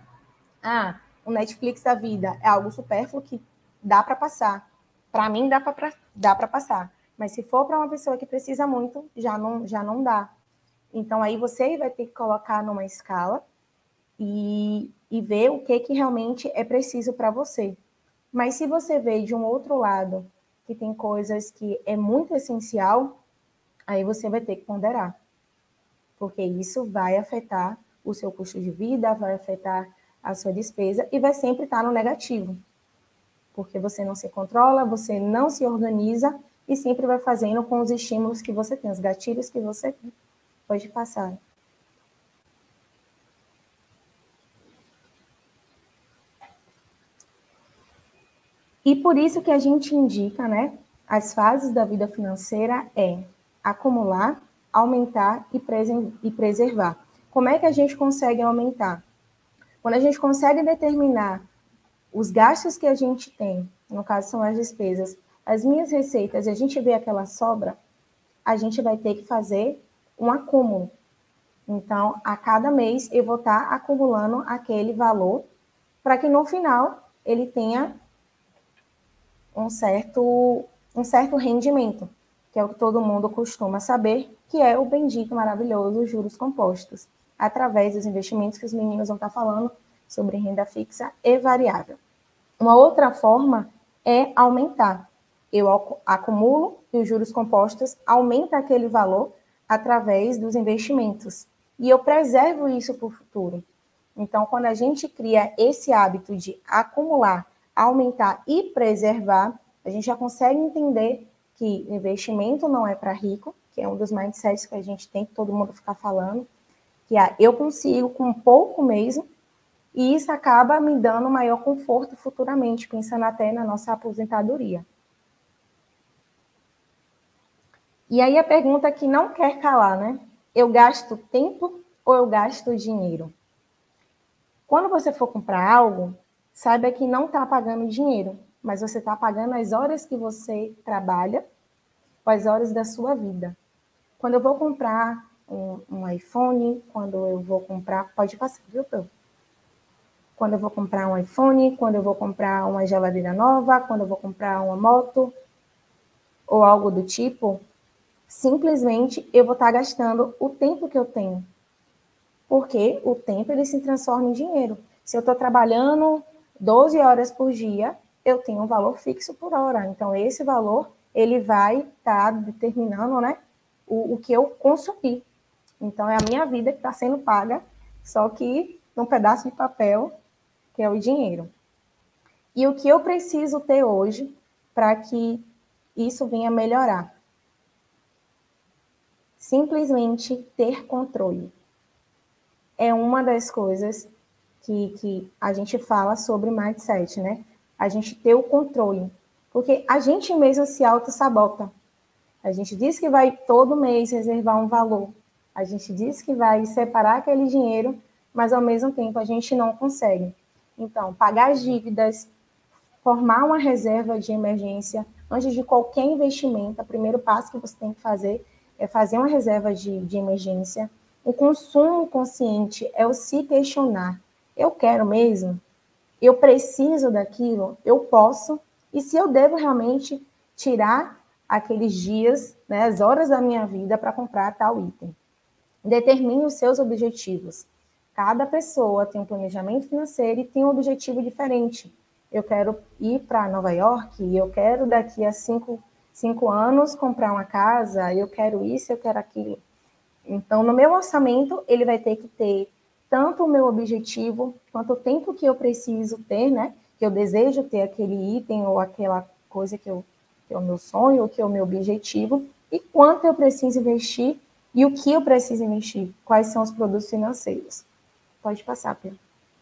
[SPEAKER 3] O Netflix da vida é algo supérfluo que dá para passar. Para mim dá para passar. Mas se for para uma pessoa que precisa muito, já não dá. Então aí você vai ter que colocar numa escala e ver o que realmente é preciso para você. Mas se você vê de um outro lado que tem coisas que é muito essencial, aí você vai ter que ponderar. Porque isso vai afetar o seu custo de vida, vai afetar a sua despesa e vai sempre estar no negativo. Porque você não se controla, você não se organiza e sempre vai fazendo com os estímulos que você tem, os gatilhos que você pode passar. E por isso que a gente indica, né, as fases da vida financeira é acumular, aumentar e preservar. Como é que a gente consegue aumentar? Quando a gente consegue determinar os gastos que a gente tem, no caso são as despesas, as minhas receitas, e a gente vê aquela sobra, a gente vai ter que fazer um acúmulo. Então, a cada mês eu vou estar acumulando aquele valor para que no final ele tenha um certo rendimento, que é o que todo mundo costuma saber, que é o bendito, maravilhoso juros compostos, através dos investimentos que os meninos vão estar falando sobre renda fixa e variável. Uma outra forma é aumentar. Eu acumulo e os juros compostos aumenta aquele valor através dos investimentos. E eu preservo isso para o futuro. Então, quando a gente cria esse hábito de acumular, aumentar e preservar, a gente já consegue entender que investimento não é para rico, que é um dos mindsets que a gente tem, que todo mundo fica falando, que eu consigo com pouco mesmo, e isso acaba me dando maior conforto futuramente, pensando até na nossa aposentadoria. E aí a pergunta que não quer calar, né? Eu gasto tempo ou eu gasto dinheiro? Quando você for comprar algo, saiba que não está pagando dinheiro, mas você está pagando as horas que você trabalha ou as horas da sua vida. Quando eu vou comprar um iPhone, quando eu vou comprar... Pode passar, viu, Pedro? Quando eu vou comprar um iPhone, quando eu vou comprar uma geladeira nova, quando eu vou comprar uma moto ou algo do tipo, simplesmente eu vou estar gastando o tempo que eu tenho. Porque o tempo ele se transforma em dinheiro. Se eu estou trabalhando 12 horas por dia, eu tenho um valor fixo por hora. Então, esse valor ele vai estar determinando, né, o que eu consumi. Então, é a minha vida que está sendo paga, só que num pedaço de papel, que é o dinheiro. E o que eu preciso ter hoje para que isso venha melhorar? Simplesmente ter controle. É uma das coisas que a gente fala sobre mindset, né? A gente ter o controle. Porque a gente mesmo se auto-sabota. A gente diz que vai todo mês reservar um valor. A gente diz que vai separar aquele dinheiro, mas ao mesmo tempo a gente não consegue. Então, pagar as dívidas, formar uma reserva de emergência, antes de qualquer investimento, o primeiro passo que você tem que fazer é fazer uma reserva de emergência. O consumo consciente é o se questionar. Eu quero mesmo? Eu preciso daquilo? Eu posso? E se eu devo realmente tirar aqueles dias, né, as horas da minha vida para comprar tal item? Determine os seus objetivos. Cada pessoa tem um planejamento financeiro e tem um objetivo diferente. Eu quero ir para Nova York, eu quero daqui a 5 anos comprar uma casa, eu quero isso, eu quero aquilo. Então, no meu orçamento, ele vai ter que ter tanto o meu objetivo, quanto o tempo que eu preciso ter, né? Que eu desejo ter aquele item ou aquela coisa que é o meu sonho, ou que é o meu objetivo, e quanto eu preciso investir e o que eu preciso investir, quais são os produtos financeiros. Pode passar, Pedro.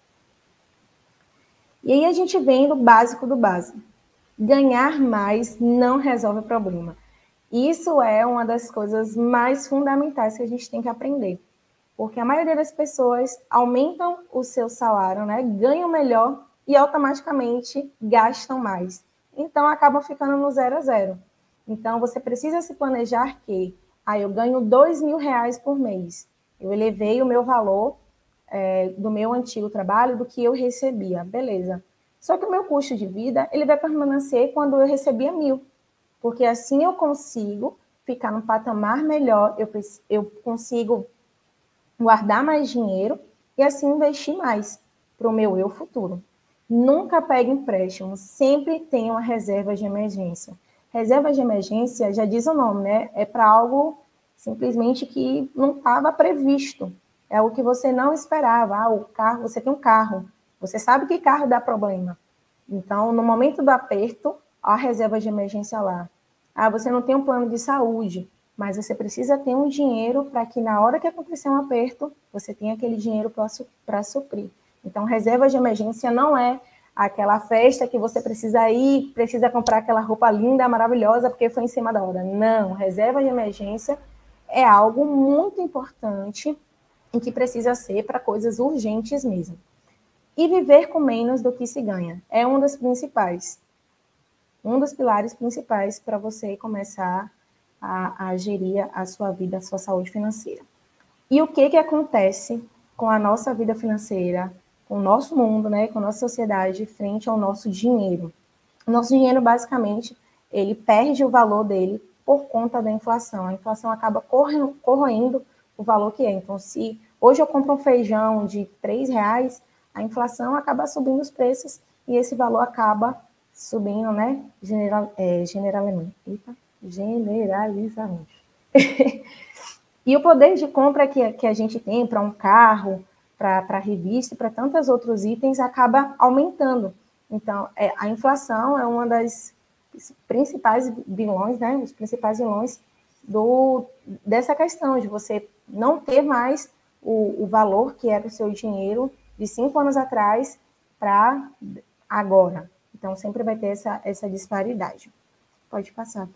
[SPEAKER 3] E aí a gente vem do básico do básico. Ganhar mais não resolve o problema. Isso é uma das coisas mais fundamentais que a gente tem que aprender. Porque a maioria das pessoas aumentam o seu salário, né? Ganham melhor e automaticamente gastam mais. Então, acabam ficando no 0 a 0. Então, você precisa se planejar que eu ganho R$2.000 por mês. Eu elevei o meu valor do meu antigo trabalho, do que eu recebia. Beleza. Só que o meu custo de vida, ele vai permanecer quando eu recebia 1.000. Porque assim eu consigo ficar num patamar melhor, eu consigo guardar mais dinheiro e assim investir mais para o meu eu futuro. Nunca pegue empréstimo, sempre tenha uma reserva de emergência. Reserva de emergência, já diz o nome, né? É para algo simplesmente que não estava previsto. É o que você não esperava. O carro, você tem um carro, você sabe que carro dá problema. Então, no momento do aperto, a reserva de emergência lá. Você não tem um plano de saúde, mas você precisa ter um dinheiro para que na hora que acontecer um aperto, você tenha aquele dinheiro para suprir. Então, reserva de emergência não é aquela festa que você precisa ir, precisa comprar aquela roupa linda, maravilhosa, porque foi em cima da hora. Não, reserva de emergência é algo muito importante e que precisa ser para coisas urgentes mesmo. E viver com menos do que se ganha é um dos pilares principais para você começar a gerir a sua vida, a sua saúde financeira. E o que acontece com a nossa vida financeira, com o nosso mundo, né, com a nossa sociedade frente ao nosso dinheiro? O nosso dinheiro, basicamente, ele perde o valor dele por conta da inflação. A inflação acaba corroendo o valor que é. Então, se hoje eu compro um feijão de R$3, a inflação acaba subindo os preços e esse valor acaba subindo, né, generalizamente. E o poder de compra que a gente tem para um carro, para revista, para tantos outros itens, acaba aumentando. Então, a inflação é uma das principais vilões, né, os principais vilões dessa questão de você não ter mais o valor que era o seu dinheiro de 5 anos atrás para agora. Então, sempre vai ter essa disparidade. Pode passar.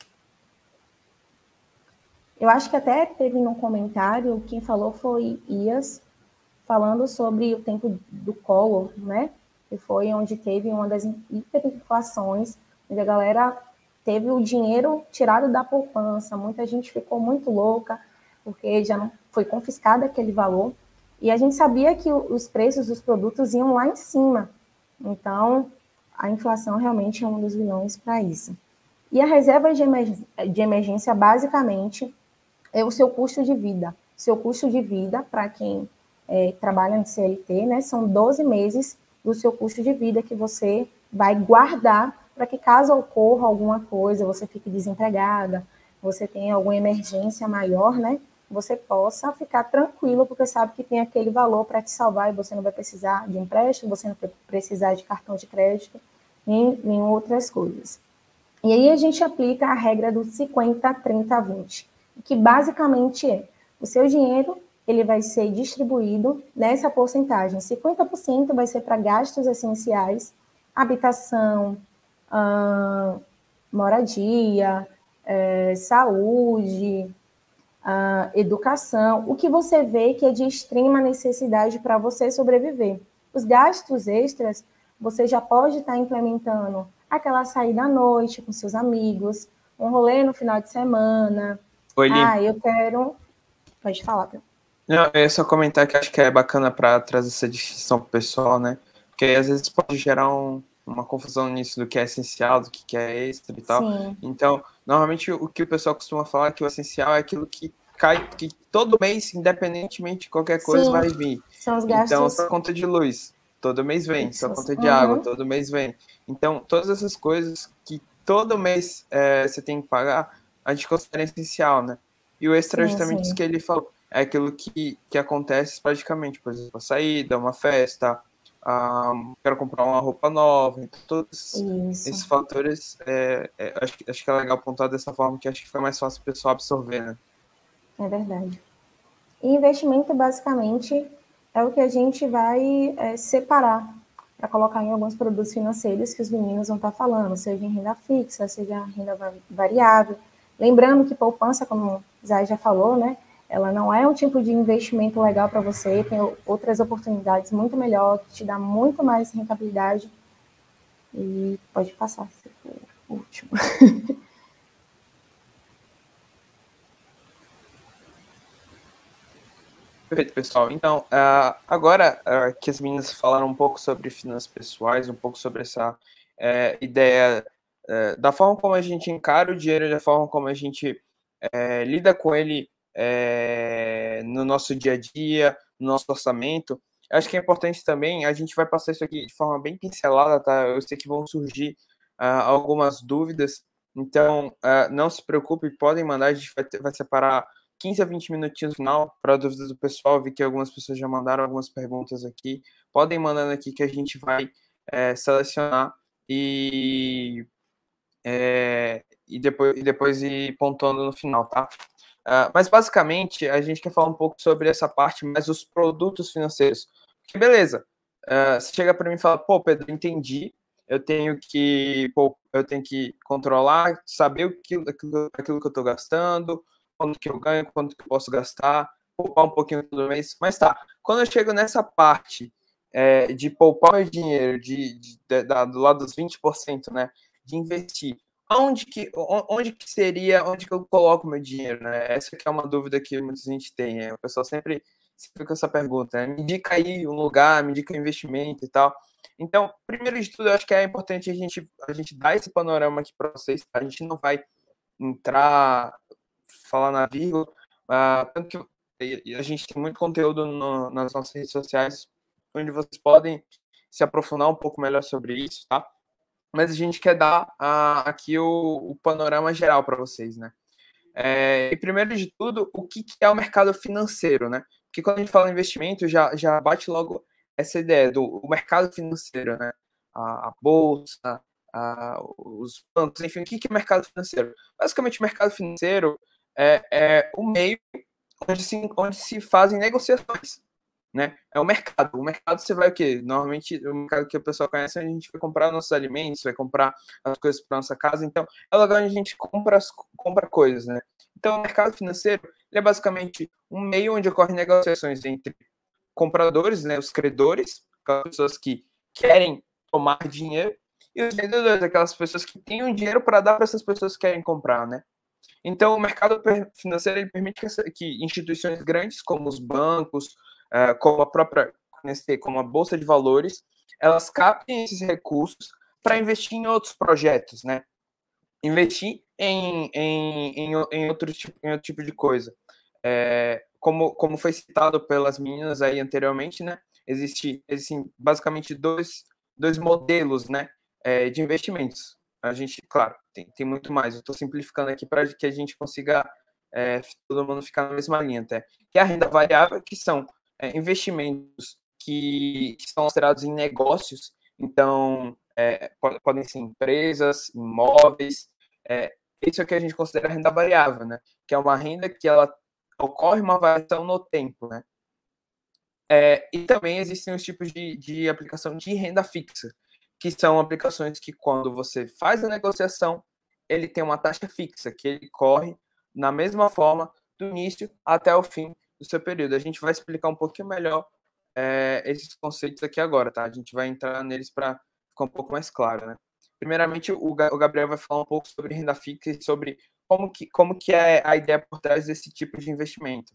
[SPEAKER 3] Eu acho que até teve um comentário, quem falou foi Ias, falando sobre o tempo do Collor, né? Que foi onde teve uma das hiperinflações, onde a galera teve o dinheiro tirado da poupança. Muita gente ficou muito louca, porque já não foi confiscado aquele valor. E a gente sabia que os preços dos produtos iam lá em cima. Então, a inflação realmente é um dos vilões para isso. E a reserva de emergência, basicamente, é o seu custo de vida. Seu custo de vida, para quem trabalha no CLT, né, são 12 meses do seu custo de vida que você vai guardar para que, caso ocorra alguma coisa, você fique desempregada, você tenha alguma emergência maior, né, você possa ficar tranquilo, porque sabe que tem aquele valor para te salvar e você não vai precisar de empréstimo, você não vai precisar de cartão de crédito, nem outras coisas. E aí a gente aplica a regra do 50, 30, 20, que basicamente é o seu dinheiro, ele vai ser distribuído nessa porcentagem. 50% vai ser para gastos essenciais, habitação, moradia, saúde, educação, o que você vê que é de extrema necessidade para você sobreviver. Os gastos extras, você já pode estar implementando aquela saída à noite com seus amigos, um rolê no final de semana.
[SPEAKER 1] Oi, Li.
[SPEAKER 3] Eu quero... Pode falar, Pedro.
[SPEAKER 1] Não, eu ia só comentar que acho que é bacana para trazer essa distinção pro pessoal, né? Porque às vezes pode gerar uma confusão nisso do que é essencial, do que é extra e tal.
[SPEAKER 3] Sim.
[SPEAKER 1] Então, normalmente o que o pessoal costuma falar é que o essencial é aquilo que cai, que todo mês, independentemente de qualquer coisa, vai vir.
[SPEAKER 3] São os gastos.
[SPEAKER 1] Então, sua conta de luz, todo mês vem. Sua conta de água, todo mês vem. Então, todas essas coisas que todo mês você tem que pagar, a gente considera essencial, né? E o extra é justamente isso que ele falou. É aquilo que acontece praticamente, por exemplo, a saída, uma festa, quero comprar uma roupa nova, então, todos esses fatores, acho que é legal pontuar dessa forma, que acho que foi mais fácil o pessoal absorver, né?
[SPEAKER 3] É verdade. E investimento, basicamente, é o que a gente vai separar para colocar em alguns produtos financeiros que os meninos vão estar falando, seja em renda fixa, seja em renda variável. Lembrando que poupança, como o Zay já falou, né? Ela não é um tipo de investimento legal para você, tem outras oportunidades muito melhor, que te dá muito mais rentabilidade. E pode passar, se for o último.
[SPEAKER 1] Perfeito, pessoal. Então, agora que as meninas falaram um pouco sobre finanças pessoais, um pouco sobre essa ideia da forma como a gente encara o dinheiro, da forma como a gente lida com ele no nosso dia a dia, no nosso orçamento. Acho que é importante também, a gente vai passar isso aqui de forma bem pincelada, tá? Eu sei que vão surgir algumas dúvidas, então não se preocupe, podem mandar, a gente vai separar 15 a 20 minutinhos no final para dúvidas do pessoal. Vi que algumas pessoas já mandaram algumas perguntas aqui. Podem mandando aqui que a gente vai selecionar e depois ir pontuando no final, tá? Mas basicamente a gente quer falar um pouco sobre essa parte mais dos produtos financeiros. Porque beleza, você chega para mim e fala, pô, Pedro, entendi. Eu tenho que controlar, saber aquilo que eu estou gastando, quanto que eu ganho, quanto que eu posso gastar, poupar um pouquinho todo mês. Mas tá, quando eu chego nessa parte de poupar meu dinheiro, do lado dos 20%, né, de investir, onde que eu coloco meu dinheiro, né? Essa que é uma dúvida que muita gente tem, né? O pessoal sempre fica com essa pergunta, né? Me indica aí um lugar, me indica um investimento e tal. Então, primeiro de tudo, eu acho que é importante a gente dar esse panorama aqui para vocês, tá? A gente não vai entrar, falar na vírgula, tanto que a gente tem muito conteúdo nas nossas redes sociais, onde vocês podem se aprofundar um pouco melhor sobre isso, tá? Mas a gente quer dar aqui o panorama geral para vocês, né? E primeiro de tudo, o que é o mercado financeiro, né? Porque quando a gente fala em investimento, já bate logo essa ideia do mercado financeiro, né? A bolsa, os bancos, enfim, o que é o mercado financeiro? Basicamente, o mercado financeiro é o meio onde se fazem negociações, né? É o mercado. O mercado você vai o quê? Normalmente, o mercado que o pessoal conhece, a gente vai comprar nossos alimentos, vai comprar as coisas para nossa casa. Então, é o lugar onde a gente compra coisas, né? Então, o mercado financeiro ele é basicamente um meio onde ocorrem negociações entre compradores, né, os credores, aquelas pessoas que querem tomar dinheiro, e os vendedores, aquelas pessoas que têm o dinheiro para dar para essas pessoas que querem comprar, né? Então, o mercado financeiro ele permite que instituições grandes, como os bancos, como a própria, como a Bolsa de Valores, elas captem esses recursos para investir em outros projetos, né? Investir em outro tipo de coisa. Como foi citado pelas meninas aí anteriormente, né? Existem basicamente dois modelos, né, de investimentos. A gente, claro, tem muito mais. Eu estou simplificando aqui para que a gente consiga todo mundo ficar na mesma linha, até. Que é a renda variável, que são investimentos que são considerados em negócios. Então, podem ser empresas, imóveis. Isso é o que a gente considera renda variável, né? Que é uma renda que ela ocorre uma variação no tempo, né? E também existem os tipos de aplicação de renda fixa, que são aplicações que quando você faz a negociação, ele tem uma taxa fixa, que ele corre na mesma forma do início até o fim do seu período. A gente vai explicar um pouquinho melhor esses conceitos aqui agora, tá? A gente vai entrar neles para ficar um pouco mais claro, né? Primeiramente, o Gabriel vai falar um pouco sobre renda fixa e sobre como que é a ideia por trás desse tipo de investimento.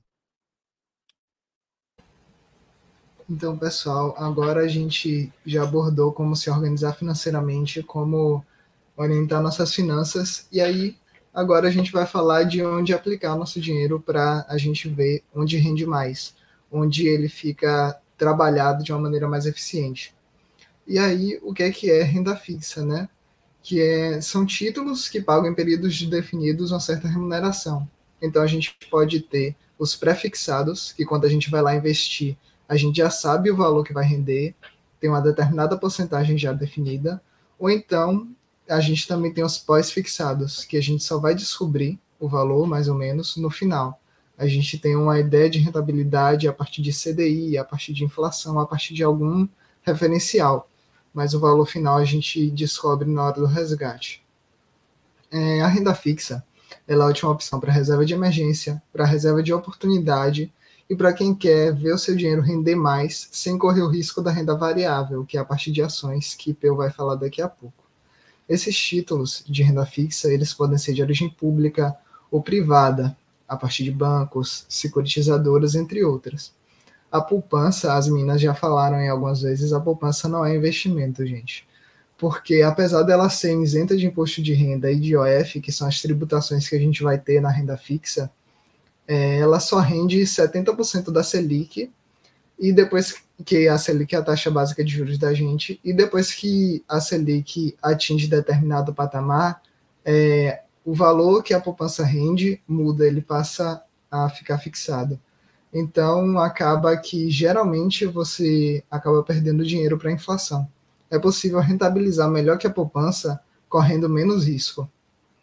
[SPEAKER 2] Então, pessoal, agora a gente já abordou como se organizar financeiramente, como orientar nossas finanças, e aí agora a gente vai falar de onde aplicar nosso dinheiro para a gente ver onde rende mais, onde ele fica trabalhado de uma maneira mais eficiente. E aí, o que é renda fixa, né? São títulos que pagam em períodos definidos uma certa remuneração. Então, a gente pode ter os pré-fixados, que quando a gente vai lá investir, a gente já sabe o valor que vai render, tem uma determinada porcentagem já definida, ou então a gente também tem os pós-fixados, que a gente só vai descobrir o valor, mais ou menos, no final. A gente tem uma ideia de rentabilidade a partir de CDI, a partir de inflação, a partir de algum referencial, mas o valor final a gente descobre na hora do resgate. A renda fixa ela é a última opção para reserva de emergência, para reserva de oportunidade e para quem quer ver o seu dinheiro render mais sem correr o risco da renda variável, que é a partir de ações, que Peu vai falar daqui a pouco. Esses títulos de renda fixa, eles podem ser de origem pública ou privada, a partir de bancos, securitizadoras, entre outras. A poupança, as meninas já falaram em algumas vezes, a poupança não é investimento, gente. Porque apesar dela ser isenta de imposto de renda e de IOF, que são as tributações que a gente vai ter na renda fixa, ela só rende 70% da Selic, e depois que a Selic é a taxa básica de juros da gente, e depois que a Selic atinge determinado patamar, o valor que a poupança rende muda, ele passa a ficar fixado. Então, acaba que geralmente você acaba perdendo dinheiro para a inflação. É possível rentabilizar melhor que a poupança, correndo menos risco.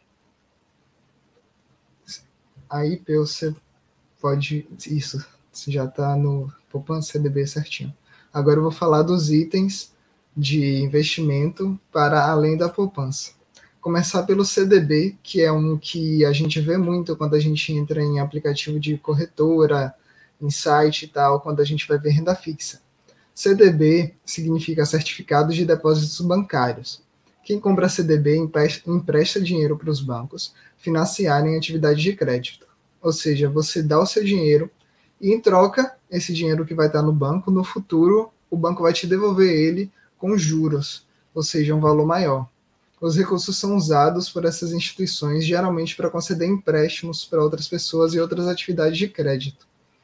[SPEAKER 2] Aí, você pode... Isso, você já está no poupança CDB certinho. Agora eu vou falar dos itens de investimento para além da poupança. Começar pelo CDB, que é um que a gente vê muito quando a gente entra em aplicativo de corretora, em site e tal, quando a gente vai ver renda fixa. CDB significa Certificados de Depósitos Bancários. Quem compra CDB empresta dinheiro para os bancos financiarem atividades de crédito. Ou seja, você dá o seu dinheiro e em troca, esse dinheiro que vai estar no banco, no futuro, o banco vai te devolver ele com juros, ou seja, um valor maior. Os recursos são usados por essas instituições geralmente para conceder empréstimos para outras pessoas e outras atividades de crédito.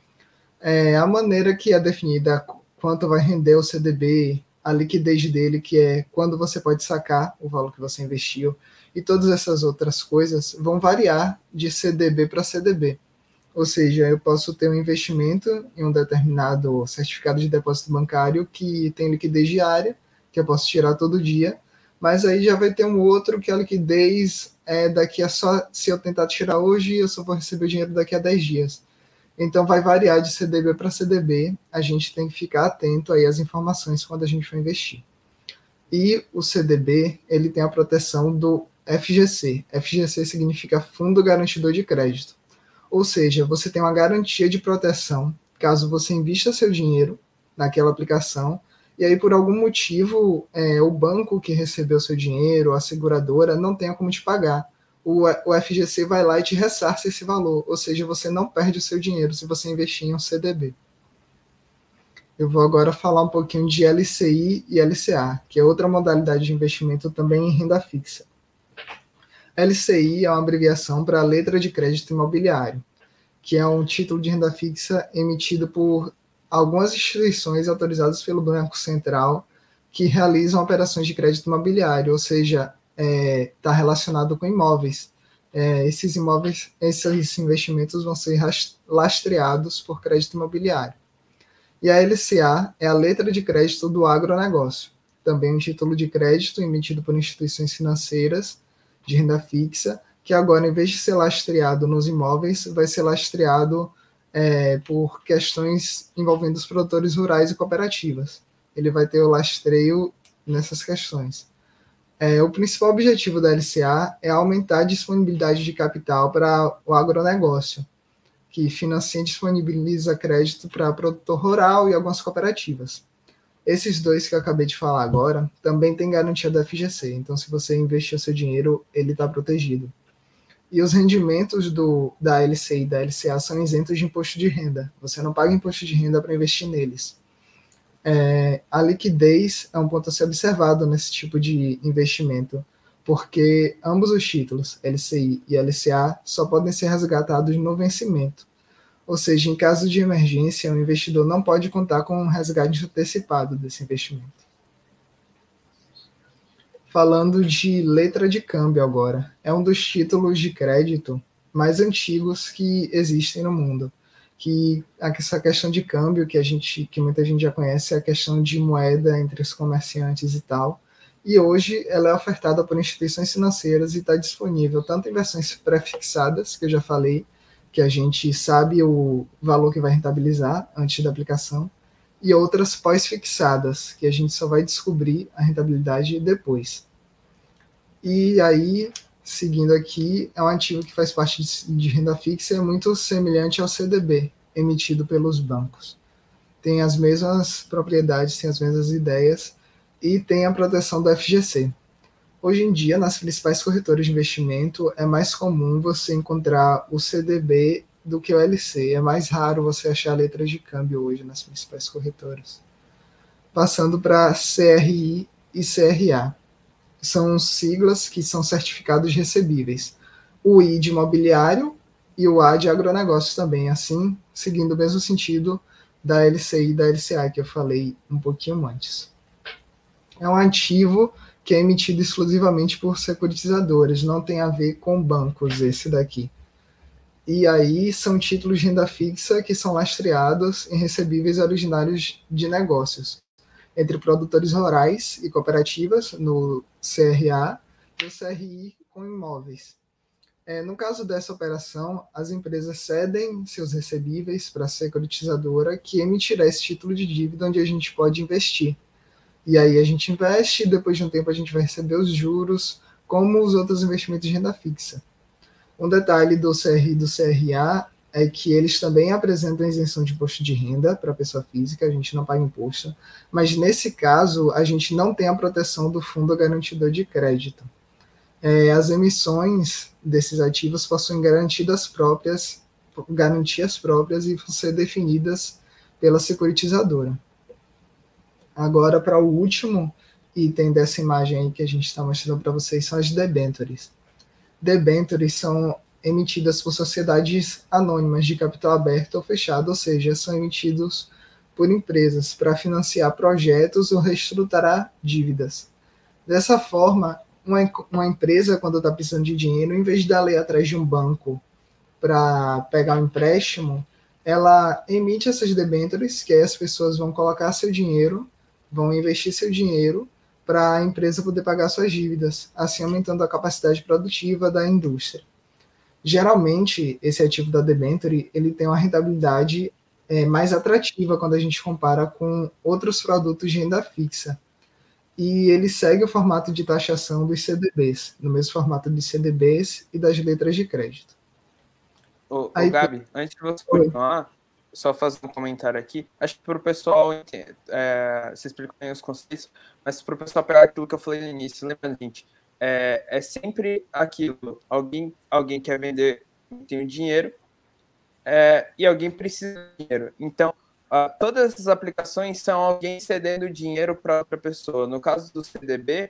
[SPEAKER 2] A maneira que é definida quanto vai render o CDB, a liquidez dele, que é quando você pode sacar o valor que você investiu, e todas essas outras coisas vão variar de CDB para CDB. Ou seja, eu posso ter um investimento em um determinado certificado de depósito bancário que tem liquidez diária, que eu posso tirar todo dia, mas aí já vai ter um outro que a liquidez é daqui a só, se eu tentar tirar hoje, eu só vou receber o dinheiro daqui a 10 dias. Então, vai variar de CDB para CDB, a gente tem que ficar atento aí às informações quando a gente for investir. E o CDB, ele tem a proteção do FGC. FGC significa Fundo Garantidor de Crédito. Ou seja, você tem uma garantia de proteção caso você invista seu dinheiro naquela aplicação e aí, por algum motivo, o banco que recebeu seu dinheiro, a seguradora, não tenha como te pagar. O FGC vai lá e te ressarce esse valor, ou seja, você não perde o seu dinheiro se você investir em um CDB. Eu vou agora falar um pouquinho de LCI e LCA, que é outra modalidade de investimento também em renda fixa. LCI é uma abreviação para Letra de Crédito Imobiliário, que é um título de renda fixa emitido por algumas instituições autorizadas pelo Banco Central que realizam operações de crédito imobiliário, ou seja, está relacionado com imóveis. Esses imóveis, esses investimentos vão ser lastreados por crédito imobiliário. E a LCA é a letra de crédito do agronegócio, também um título de crédito emitido por instituições financeiras de renda fixa, que agora, em vez de ser lastreado nos imóveis, vai ser lastreado por questões envolvendo os produtores rurais e cooperativas. Ele vai ter o lastreio nessas questões. O principal objetivo da LCA é aumentar a disponibilidade de capital para o agronegócio, que financia e disponibiliza crédito para produtor rural e algumas cooperativas. Esses dois que eu acabei de falar agora também têm garantia da FGC, então se você investir o seu dinheiro, ele está protegido. E os rendimentos da LCI e da LCA são isentos de imposto de renda. Você não paga imposto de renda para investir neles. A liquidez é um ponto a ser observado nesse tipo de investimento, porque ambos os títulos, LCI e LCA, só podem ser resgatados no vencimento. Ou seja, em caso de emergência, o investidor não pode contar com um resgate antecipado desse investimento. Falando de letra de câmbio agora, é um dos títulos de crédito mais antigos que existem no mundo. Que essa questão de câmbio que muita gente já conhece é a questão de moeda entre os comerciantes e tal. E hoje ela é ofertada por instituições financeiras e está disponível tanto em versões pré-fixadas, que eu já falei, que a gente sabe o valor que vai rentabilizar antes da aplicação, e outras pós-fixadas, que a gente só vai descobrir a rentabilidade depois. E aí, seguindo aqui, é um ativo que faz parte de renda fixa e é muito semelhante ao CDB, emitido pelos bancos. Tem as mesmas propriedades, tem as mesmas ideias e tem a proteção do FGC. Hoje em dia, nas principais corretoras de investimento, é mais comum você encontrar o CDB do que o LC. É mais raro você achar letras de câmbio hoje nas principais corretoras. Passando para CRI e CRA. São siglas que são certificados recebíveis. O I de imobiliário e o A de agronegócios também, assim, seguindo o mesmo sentido da LCI e da LCA, que eu falei um pouquinho antes. É um ativo que é emitido exclusivamente por securitizadoras, não tem a ver com bancos esse daqui. E aí são títulos de renda fixa que são lastreados em recebíveis originários de negócios, entre produtores rurais e cooperativas, no CRA, e o CRI com imóveis. No caso dessa operação, as empresas cedem seus recebíveis para a securitizadora, que emitirá esse título de dívida onde a gente pode investir. E aí a gente investe e depois de um tempo a gente vai receber os juros, como os outros investimentos de renda fixa. Um detalhe do CRI e do CRA é que eles também apresentam isenção de imposto de renda para a pessoa física, a gente não paga imposto, mas nesse caso a gente não tem a proteção do fundo garantidor de crédito. As emissões desses ativos possuem garantias próprias e vão ser definidas pela securitizadora. Agora, para o último item dessa imagem aí que a gente está mostrando para vocês, são as debêntures. Debêntures são emitidas por sociedades anônimas de capital aberto ou fechado, ou seja, são emitidos por empresas para financiar projetos ou reestruturar dívidas. Dessa forma, uma empresa, quando está precisando de dinheiro, em vez de ela ir atrás de um banco para pegar um empréstimo, ela emite essas debêntures, que aí as pessoas vão colocar seu dinheiro, vão investir seu dinheiro para a empresa poder pagar suas dívidas, assim aumentando a capacidade produtiva da indústria. Geralmente, esse ativo da debenture, ele tem uma rentabilidade mais atrativa quando a gente compara com outros produtos de renda fixa. E ele segue o formato de taxação dos CDBs, no mesmo formato de CDBs e das letras de crédito.
[SPEAKER 1] Ô, Gabi, antes de você continuar, só fazer um comentário aqui. Acho que para o pessoal, você explicou bem os conceitos, mas para o pessoal pegar aquilo que eu falei no início, lembra, gente, é sempre aquilo, alguém quer vender, tem o dinheiro, e alguém precisa de dinheiro. Então, todas as aplicações são alguém cedendo dinheiro para outra pessoa. No caso do CDB,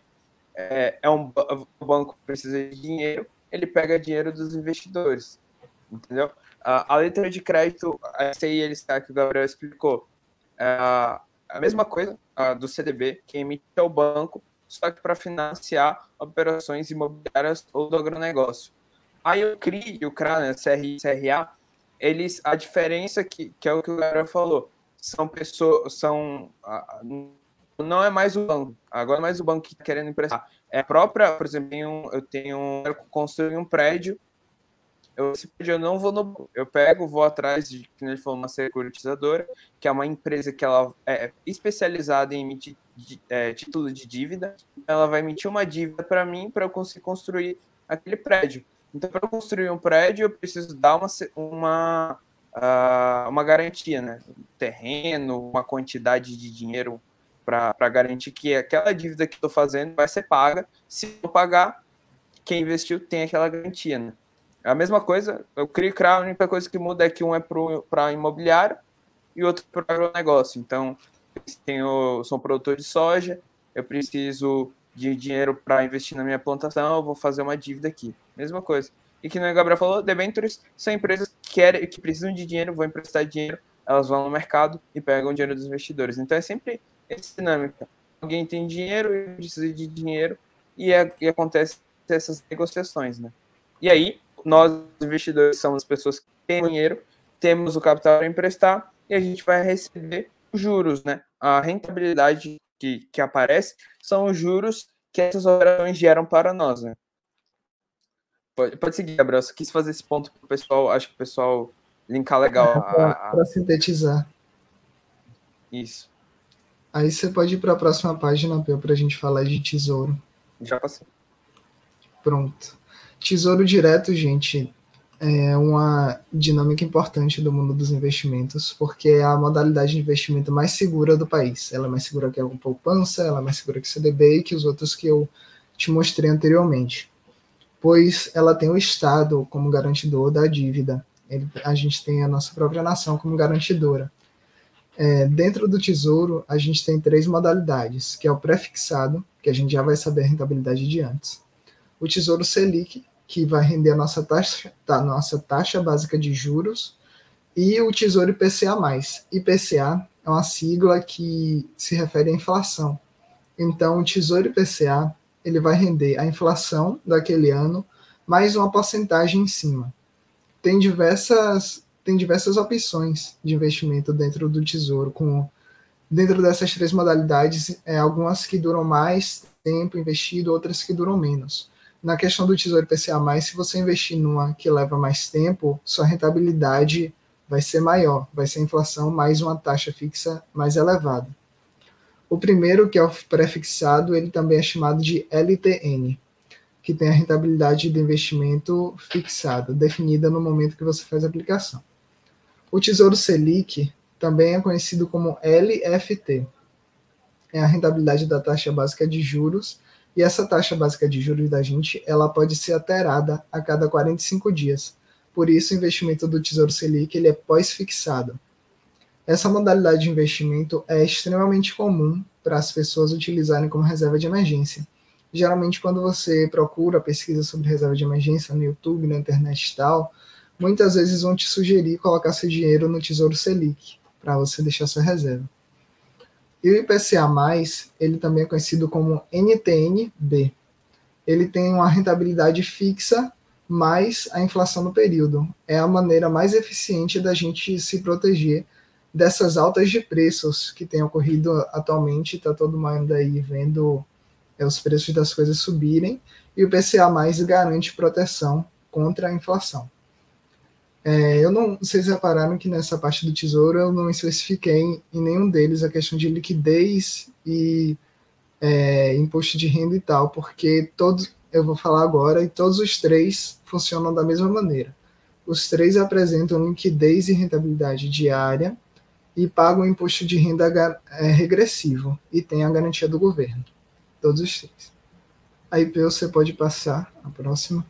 [SPEAKER 1] o banco precisa de dinheiro, ele pega dinheiro dos investidores, entendeu? A letra de crédito, essa aí que o Gabriel explicou, a mesma coisa do CDB, que emite é o banco, só que para financiar operações imobiliárias ou do agronegócio. Aí o CRI e o CRA, né, CRI e CRA, a diferença que é o que o Gabriel falou, são pessoas, não é mais o banco, agora é mais o banco que está querendo emprestar. É a própria, por exemplo, eu quero construir um prédio, esse prédio eu não vou no banco, eu vou atrás de, como ele falou, uma securitizadora, que é uma empresa que ela é especializada em emitir título de dívida, ela vai emitir uma dívida para mim, para eu conseguir construir aquele prédio. Então, para construir um prédio, eu preciso dar uma garantia, né? Um terreno, uma quantidade de dinheiro para garantir que aquela dívida que estou fazendo vai ser paga. Se eu pagar, quem investiu tem aquela garantia, né? É a mesma coisa, eu queria criar, a única coisa que muda é que um é para imobiliário e outro para agronegócio. Então, sou um produtor de soja, eu preciso de dinheiro para investir na minha plantação, eu vou fazer uma dívida aqui. Mesma coisa. E que o Gabriel falou, debêntures são empresas que precisam de dinheiro, vão emprestar dinheiro, elas vão no mercado e pegam o dinheiro dos investidores. Então, é sempre essa dinâmica. Alguém tem dinheiro e precisa de dinheiro e acontece essas negociações, né? E aí, nós, investidores, somos as pessoas que têm dinheiro, temos o capital para emprestar e a gente vai receber juros, né? A rentabilidade que aparece são os juros que essas operações geram para nós, né? Pode seguir, Gabriel. Eu quis fazer esse ponto para o pessoal, acho que o pessoal linkar legal.
[SPEAKER 2] Para sintetizar.
[SPEAKER 1] Isso.
[SPEAKER 2] Aí você pode ir para a próxima página, para a gente falar de tesouro.
[SPEAKER 1] Já passei.
[SPEAKER 2] Pronto. Tesouro direto, gente, é uma dinâmica importante do mundo dos investimentos, porque é a modalidade de investimento mais segura do país. Ela é mais segura que a poupança, ela é mais segura que o CDB e que os outros que eu te mostrei anteriormente, pois ela tem o Estado como garantidor da dívida. A gente tem a nossa própria nação como garantidora. Dentro do Tesouro, a gente tem 3 modalidades, que é o pré-fixado, que a gente já vai saber a rentabilidade de antes. O Tesouro Selic, que vai render a nossa taxa básica de juros, e o Tesouro IPCA+. IPCA é uma sigla que se refere à inflação. Então, o Tesouro IPCA, ele vai render a inflação daquele ano, mais uma porcentagem em cima. Tem diversas opções de investimento dentro do Tesouro, dentro dessas 3 modalidades, algumas que duram mais tempo investido, outras que duram menos. Na questão do Tesouro IPCA+, se você investir numa que leva mais tempo, sua rentabilidade vai ser maior, vai ser a inflação mais uma taxa fixa mais elevada. O primeiro, que é o pré-fixado, ele também é chamado de LTN, que tem a rentabilidade de investimento fixada, definida no momento que você faz a aplicação. O Tesouro Selic também é conhecido como LFT, é a rentabilidade da taxa básica de juros, e essa taxa básica de juros da gente, ela pode ser alterada a cada 45 dias. Por isso, o investimento do Tesouro Selic ele é pós-fixado. Essa modalidade de investimento é extremamente comum para as pessoas utilizarem como reserva de emergência. Geralmente, quando você procura pesquisa sobre reserva de emergência no YouTube, na internet e tal, muitas vezes vão te sugerir colocar seu dinheiro no Tesouro Selic, para você deixar sua reserva. E o IPCA+, ele também é conhecido como NTN-B. Ele tem uma rentabilidade fixa mais a inflação no período. É a maneira mais eficiente da gente se proteger dessas altas de preços que tem ocorrido atualmente. Está todo mundo aí vendo os preços das coisas subirem, e o IPCA+, garante proteção contra a inflação. Vocês repararam que nessa parte do Tesouro eu não especifiquei em nenhum deles a questão de liquidez e imposto de renda e tal, porque eu vou falar agora, e todos os 3 funcionam da mesma maneira. Os 3 apresentam liquidez e rentabilidade diária e pagam imposto de renda regressivo e tem a garantia do governo. Todos os 3. Aí, você pode passar a próxima.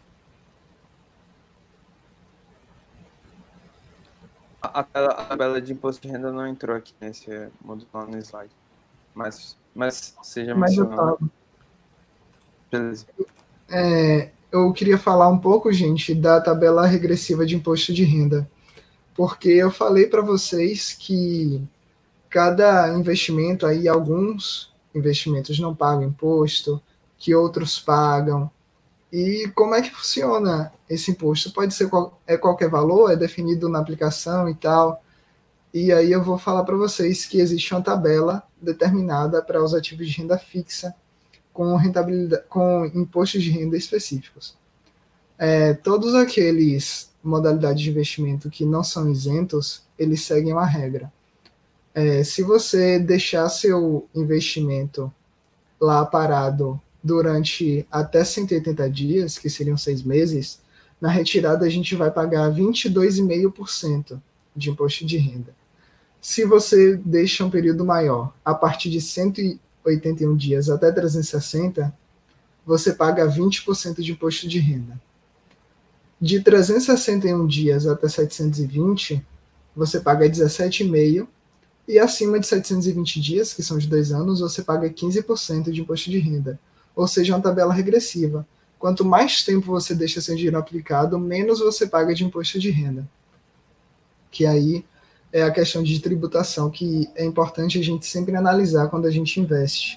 [SPEAKER 1] A tabela de imposto de renda não entrou aqui nesse módulo no slide, mas seja mencionado. Beleza.
[SPEAKER 2] Eu queria falar um pouco, gente, da tabela regressiva de imposto de renda, porque eu falei para vocês que cada investimento, aí alguns investimentos não pagam imposto, que outros pagam. E como é que funciona esse imposto? Pode ser qualquer valor, é definido na aplicação e tal. E aí eu vou falar para vocês que existe uma tabela determinada para os ativos de renda fixa com impostos de renda específicos. Todos aqueles modalidades de investimento que não são isentos, eles seguem uma regra. Se você deixar seu investimento lá parado durante até 180 dias, que seriam 6 meses, na retirada a gente vai pagar 22,5% de imposto de renda. Se você deixa um período maior, a partir de 181 dias até 360, você paga 20% de imposto de renda. De 361 dias até 720, você paga 17,5%, e acima de 720 dias, que são de 2 anos, você paga 15% de imposto de renda. Ou seja, uma tabela regressiva. Quanto mais tempo você deixa seu dinheiro aplicado, menos você paga de imposto de renda. Que aí é a questão de tributação, que é importante a gente sempre analisar quando a gente investe.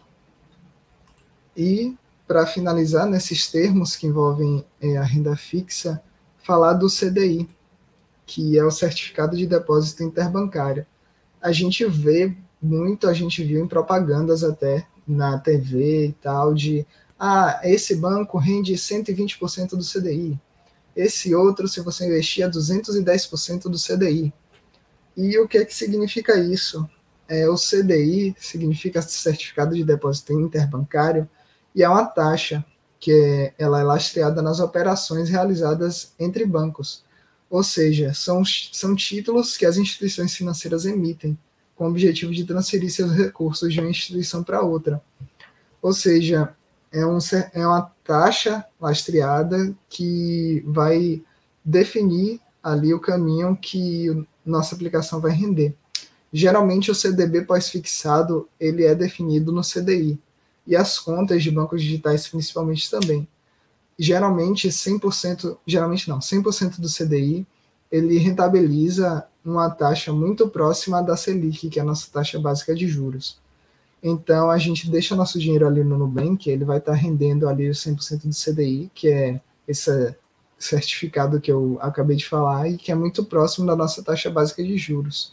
[SPEAKER 2] E, para finalizar, nesses termos que envolvem a renda fixa, falar do CDI, que é o Certificado de Depósito Interbancário. A gente viu em propagandas até na TV e tal, esse banco rende 120% do CDI, esse outro, se você investir, é 210% do CDI. E o que é que significa isso? O CDI significa Certificado de Depósito Interbancário, e é uma taxa que ela é lastreada nas operações realizadas entre bancos. Ou seja, são títulos que as instituições financeiras emitem com o objetivo de transferir seus recursos de uma instituição para outra. Ou seja, é uma taxa lastreada que vai definir ali o caminho que nossa aplicação vai render. Geralmente o CDB pós-fixado ele é definido no CDI, e as contas de bancos digitais principalmente também. Geralmente 100% do CDI, ele rentabiliza uma taxa muito próxima da Selic, que é a nossa taxa básica de juros. Então, a gente deixa nosso dinheiro ali no Nubank, ele vai estar rendendo ali os 100% do CDI, que é esse certificado que eu acabei de falar, e que é muito próximo da nossa taxa básica de juros.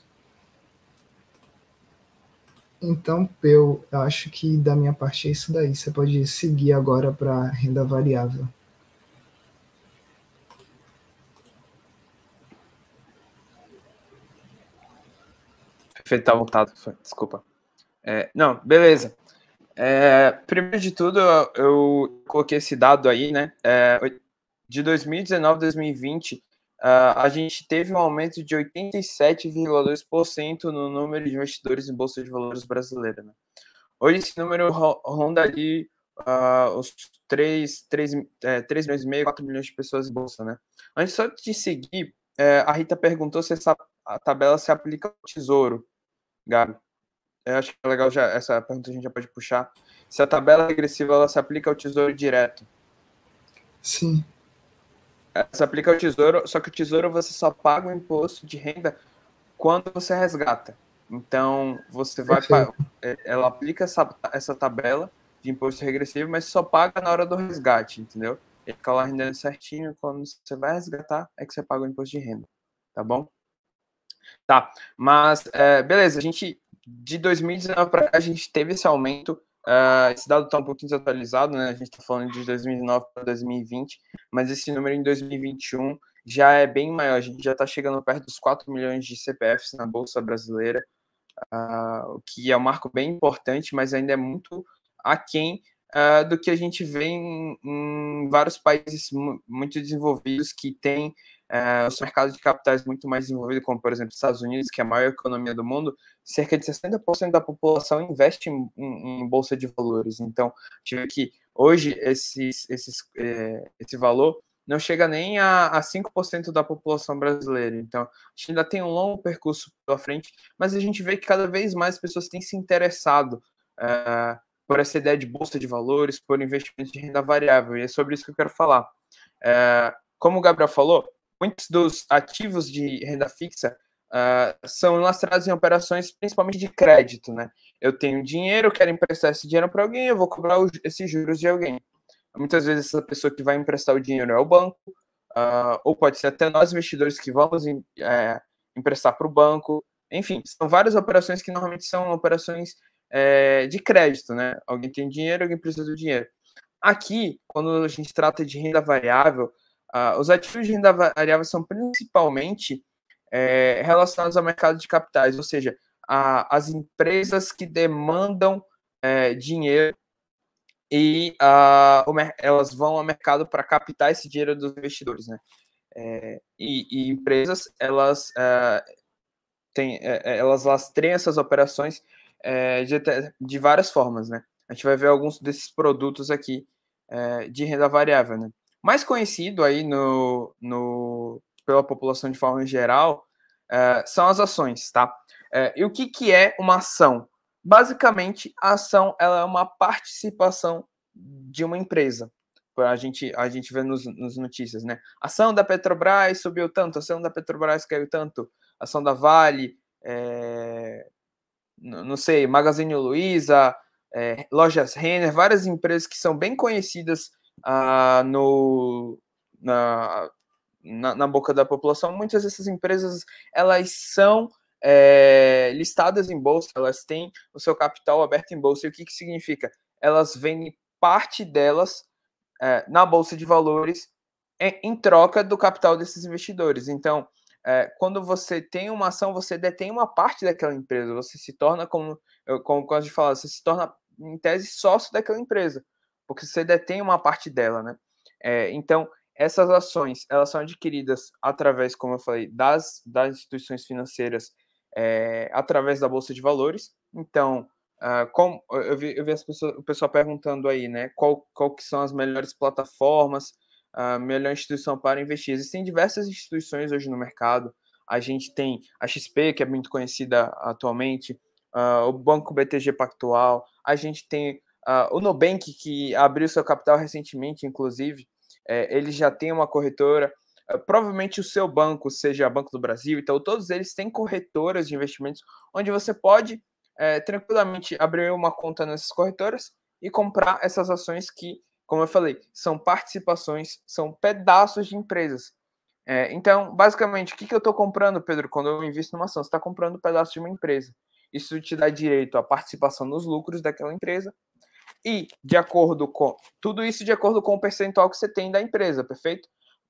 [SPEAKER 2] Então, eu acho que da minha parte é isso daí. Você pode seguir agora para renda variável.
[SPEAKER 1] Perfeito, tá voltado, desculpa. Não, beleza. Primeiro de tudo, eu coloquei esse dado aí, né? De 2019 a 2020, a gente teve um aumento de 87,2% no número de investidores em bolsa de valores brasileira, né? Hoje esse número ronda ali os 3 milhões e meio, 4 milhões de pessoas em bolsa, né? Antes só de seguir, a Rita perguntou se a tabela se aplica ao Tesouro, Gabi. Eu acho que é legal, essa pergunta a gente já pode puxar. Se a tabela regressiva ela se aplica ao Tesouro direto.
[SPEAKER 2] Sim.
[SPEAKER 1] Se aplica ao Tesouro, só que o Tesouro você só paga o imposto de renda quando você resgata. Então, você vai ela aplica essa tabela de imposto regressivo, mas só paga na hora do resgate, entendeu? Ele fica lá rendendo certinho, quando você vai resgatar, é que você paga o imposto de renda, tá bom? Tá, mas, beleza, de 2019 para cá, a gente teve esse aumento, esse dado está um pouquinho desatualizado, né? A gente está falando de 2009 para 2020, mas esse número em 2021 já é bem maior, a gente já está chegando perto dos 4 milhões de CPFs na Bolsa Brasileira, o que é um marco bem importante, mas ainda é muito aquém do que a gente vê em vários países muito desenvolvidos que têm os mercados de capitais muito mais desenvolvidos, como, por exemplo, os Estados Unidos, que é a maior economia do mundo. Cerca de 60% da população investe em bolsa de valores. Então, a gente vê que hoje esse valor não chega nem a 5% da população brasileira. Então, a gente ainda tem um longo percurso pela frente, mas a gente vê que cada vez mais pessoas têm se interessado por essa ideia de bolsa de valores, por investimento de renda variável, e é sobre isso que eu quero falar. Como o Gabriel falou, muitos dos ativos de renda fixa são lastreados em operações principalmente de crédito, né? Eu tenho dinheiro, quero emprestar esse dinheiro para alguém, eu vou cobrar esses juros de alguém. Muitas vezes essa pessoa que vai emprestar o dinheiro é o banco, ou pode ser até nós investidores que vamos emprestar para o banco. Enfim, são várias operações que normalmente são operações de crédito, né? Alguém tem dinheiro, alguém precisa do dinheiro. Aqui, quando a gente trata de renda variável, os ativos de renda variável são principalmente relacionados ao mercado de capitais, ou seja, as empresas que demandam dinheiro e elas vão ao mercado para captar esse dinheiro dos investidores, né? E empresas, elas elas lastreiam essas operações de várias formas, né? A gente vai ver alguns desses produtos aqui de renda variável, né? Mais conhecido aí pela população de forma geral são as ações, tá? E o que é uma ação? Basicamente, a ação ela é uma participação de uma empresa. A gente vê nos notícias, né? Ação da Petrobras subiu tanto, ação da Petrobras caiu tanto, ação da Vale, não sei, Magazine Luiza, Lojas Renner, várias empresas que são bem conhecidas na boca da população. Muitas dessas empresas, elas são listadas em bolsa, elas têm o seu capital aberto em bolsa. E o que significa? Elas vendem parte delas na bolsa de valores em troca do capital desses investidores. Então, quando você tem uma ação, você detém uma parte daquela empresa, você se torna, como a gente fala, você se torna, em tese, sócio daquela empresa, porque você detém uma parte dela, né? Então, essas ações, elas são adquiridas através, como eu falei, das instituições financeiras, através da Bolsa de Valores. Então, eu vi o pessoal perguntando aí, né, qual que são as melhores plataformas, a melhor instituição para investir. Existem diversas instituições hoje no mercado. A gente tem a XP, que é muito conhecida atualmente, o Banco BTG Pactual, a gente tem o Nubank, que abriu seu capital recentemente, inclusive, ele já tem uma corretora. Provavelmente o seu banco, seja Banco do Brasil, então todos eles têm corretoras de investimentos, onde você pode tranquilamente abrir uma conta nessas corretoras e comprar essas ações que, como eu falei, são participações, são pedaços de empresas. Então, basicamente, o que eu estou comprando, Pedro, quando eu invisto numa ação? Você está comprando um pedaço de uma empresa. Isso te dá direito à participação nos lucros daquela empresa e, de acordo com tudo isso, de acordo com o percentual que você tem da empresa, perfeito?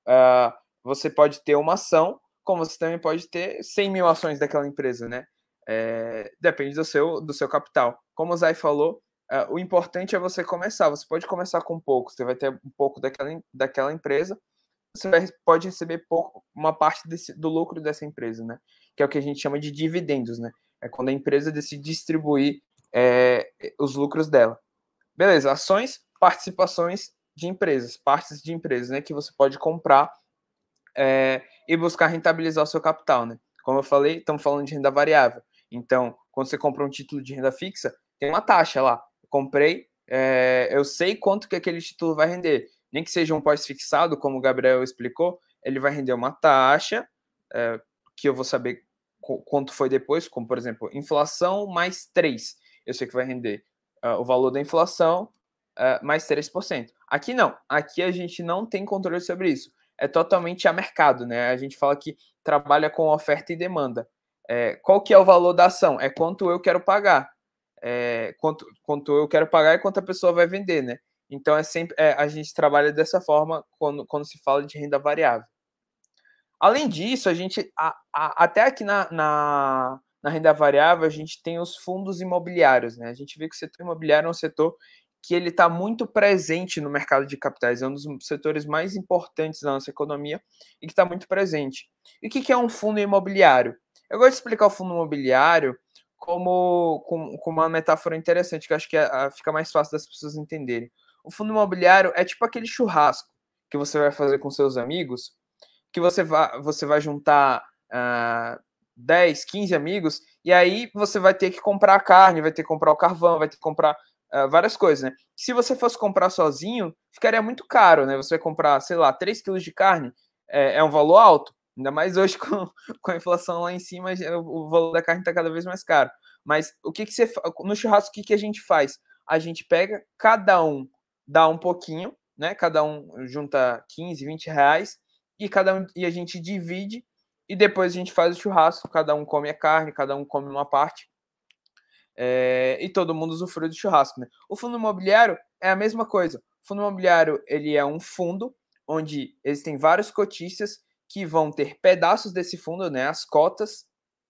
[SPEAKER 1] Você pode ter uma ação, como você também pode ter 100 mil ações daquela empresa, né? Depende do seu capital. Como o Zay falou, o importante é você começar. Você pode começar com pouco, você vai ter um pouco daquela empresa, você pode receber uma parte do lucro dessa empresa, né? Que é o que a gente chama de dividendos, né? É quando a empresa decide distribuir os lucros dela. Beleza, ações, participações de empresas, partes de empresas, né? Que você pode comprar e buscar rentabilizar o seu capital, né? Como eu falei, estamos falando de renda variável. Então, quando você compra um título de renda fixa, tem uma taxa lá. Eu comprei, eu sei quanto que aquele título vai render. Nem que seja um pós-fixado, como o Gabriel explicou, ele vai render uma taxa que eu vou saber quanto foi depois, como, por exemplo, inflação mais 3. Eu sei que vai render o valor da inflação mais 3%. Aqui não. Aqui a gente não tem controle sobre isso. É totalmente a mercado, né? A gente fala que trabalha com oferta e demanda. Qual que é o valor da ação? É quanto eu quero pagar. Quanto eu quero pagar e quanto a pessoa vai vender, né? Então, a gente trabalha dessa forma quando se fala de renda variável. Além disso, a gente, até aqui na renda variável, a gente tem os fundos imobiliários, né? A gente vê que o setor imobiliário é um setor que ele está muito presente no mercado de capitais, é um dos setores mais importantes da nossa economia e que está muito presente. E o que é um fundo imobiliário? Eu gosto de explicar o fundo imobiliário com uma metáfora interessante, que eu acho que fica mais fácil das pessoas entenderem. O fundo imobiliário é tipo aquele churrasco que você vai fazer com seus amigos, que você vai juntar 10, 15 amigos, e aí você vai ter que comprar a carne, vai ter que comprar o carvão, vai ter que comprar várias coisas, né? Se você fosse comprar sozinho, ficaria muito caro, né? Você vai comprar, sei lá, 3 quilos de carne, é um valor alto, ainda mais hoje com a inflação lá em cima, o valor da carne está cada vez mais caro. Mas no churrasco, o que a gente faz? A gente pega, cada um dá um pouquinho, né? Cada um junta 15, 20 reais, e a gente divide, e depois a gente faz o churrasco, cada um come a carne, cada um come uma parte, e todo mundo usufrui do churrasco, né? O fundo imobiliário é a mesma coisa. O fundo imobiliário, ele é um fundo onde existem vários cotistas que vão ter pedaços desse fundo, né, as cotas,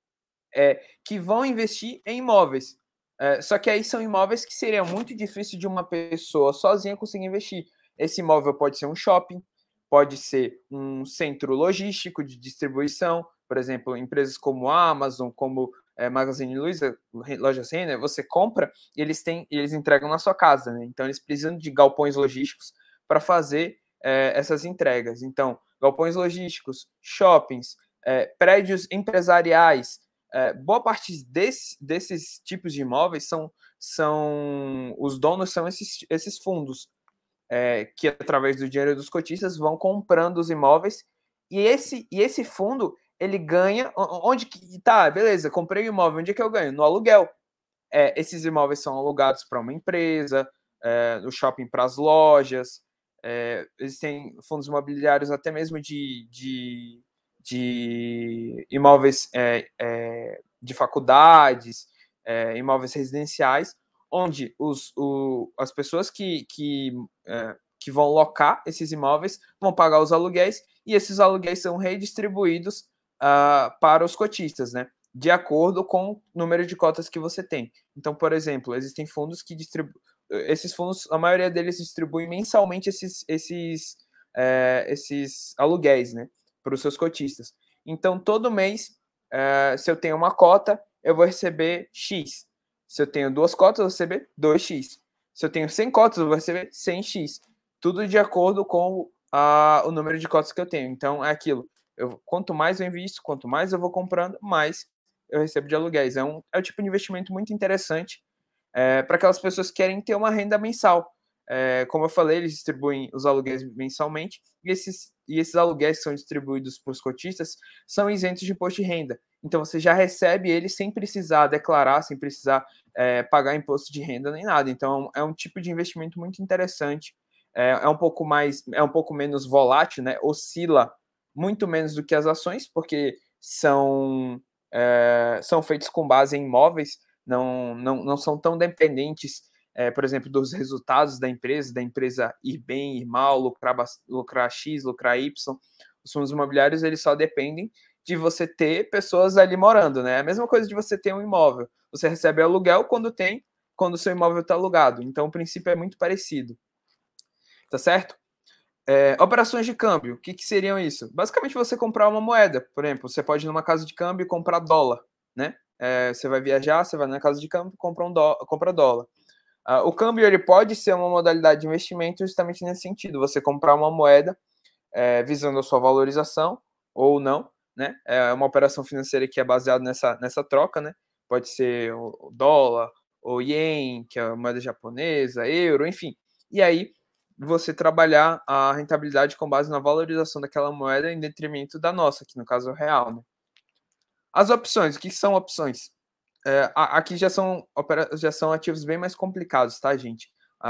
[SPEAKER 1] que vão investir em imóveis. Só que aí são imóveis que seria muito difícil de uma pessoa sozinha conseguir investir. Esse imóvel pode ser um shopping, pode ser um centro logístico de distribuição, por exemplo, empresas como Amazon, como Magazine Luiza, lojas Renner, você compra e eles entregam na sua casa, né? Então eles precisam de galpões logísticos para fazer essas entregas. Então, galpões logísticos, shoppings, prédios empresariais, boa parte desses tipos de imóveis os donos são esses fundos, que através do dinheiro dos cotistas vão comprando os imóveis, e esse fundo ele ganha, onde que tá, beleza, comprei o imóvel, onde é que eu ganho? No aluguel. Esses imóveis são alugados para uma empresa, no shopping para as lojas, existem fundos imobiliários até mesmo de imóveis de faculdades, imóveis residenciais, onde as pessoas que vão locar esses imóveis vão pagar os aluguéis, e esses aluguéis são redistribuídos para os cotistas, né? De acordo com o número de cotas que você tem. Então, por exemplo, existem fundos que distribuem. Esses fundos, a maioria deles distribuem mensalmente esses aluguéis, né, para os seus cotistas. Então, todo mês, se eu tenho uma cota, eu vou receber X. Se eu tenho 2 cotas, eu vou receber 2X. Se eu tenho 100 cotas, eu vou receber 100X. Tudo de acordo com o número de cotas que eu tenho. Então, é aquilo. Quanto mais eu invisto, quanto mais eu vou comprando, mais eu recebo de aluguéis. É um tipo de investimento muito interessante para aquelas pessoas que querem ter uma renda mensal. Como eu falei, eles distribuem os aluguéis mensalmente, e esses aluguéis que são distribuídos para os cotistas são isentos de imposto de renda. Então você já recebe eles sem precisar declarar, sem precisar pagar imposto de renda nem nada. Então é um tipo de investimento muito interessante. É um pouco menos volátil, né? Oscila muito menos do que as ações, porque são feitos com base em imóveis, não são tão dependentes, por exemplo, dos resultados da empresa ir bem, ir mal, lucrar X, lucrar Y. Os fundos imobiliários, eles só dependem de você ter pessoas ali morando, né? É a mesma coisa de você ter um imóvel. Você recebe aluguel quando o seu imóvel está alugado. Então, o princípio é muito parecido. Tá certo? Operações de câmbio, o que seriam isso? Basicamente, você comprar uma moeda. Por exemplo, você pode ir numa casa de câmbio e comprar dólar, né? Você vai viajar, você vai na casa de câmbio e compra dólar. O câmbio ele pode ser uma modalidade de investimento justamente nesse sentido. Você comprar uma moeda visando a sua valorização ou não, né? É uma operação financeira que é baseada nessa troca, né? Pode ser o dólar, o ien, que é a moeda japonesa, euro, enfim. E aí, você trabalhar a rentabilidade com base na valorização daquela moeda em detrimento da nossa, que no caso é o real, né? As opções, o que são opções? Aqui já são ativos bem mais complicados, tá, gente?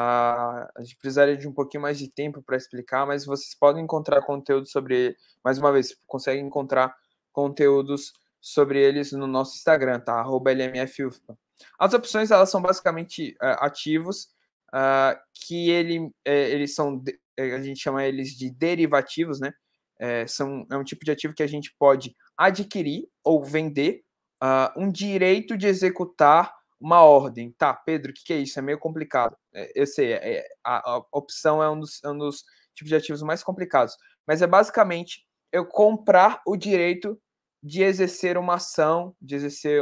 [SPEAKER 1] A gente precisaria de um pouquinho mais de tempo para explicar, mas vocês podem encontrar conteúdo sobre ele. Mais uma vez, conseguem encontrar conteúdos sobre eles no nosso Instagram, tá? @LMFUFPA. As opções, elas são basicamente ativos que eles são, a gente chama eles de derivativos, né? É um tipo de ativo que a gente pode adquirir ou vender um direito de executar uma ordem. Tá, Pedro, o que é isso? É meio complicado. Eu sei, a opção é um dos tipos de ativos mais complicados, mas é basicamente eu comprar o direito de exercer uma ação, de exercer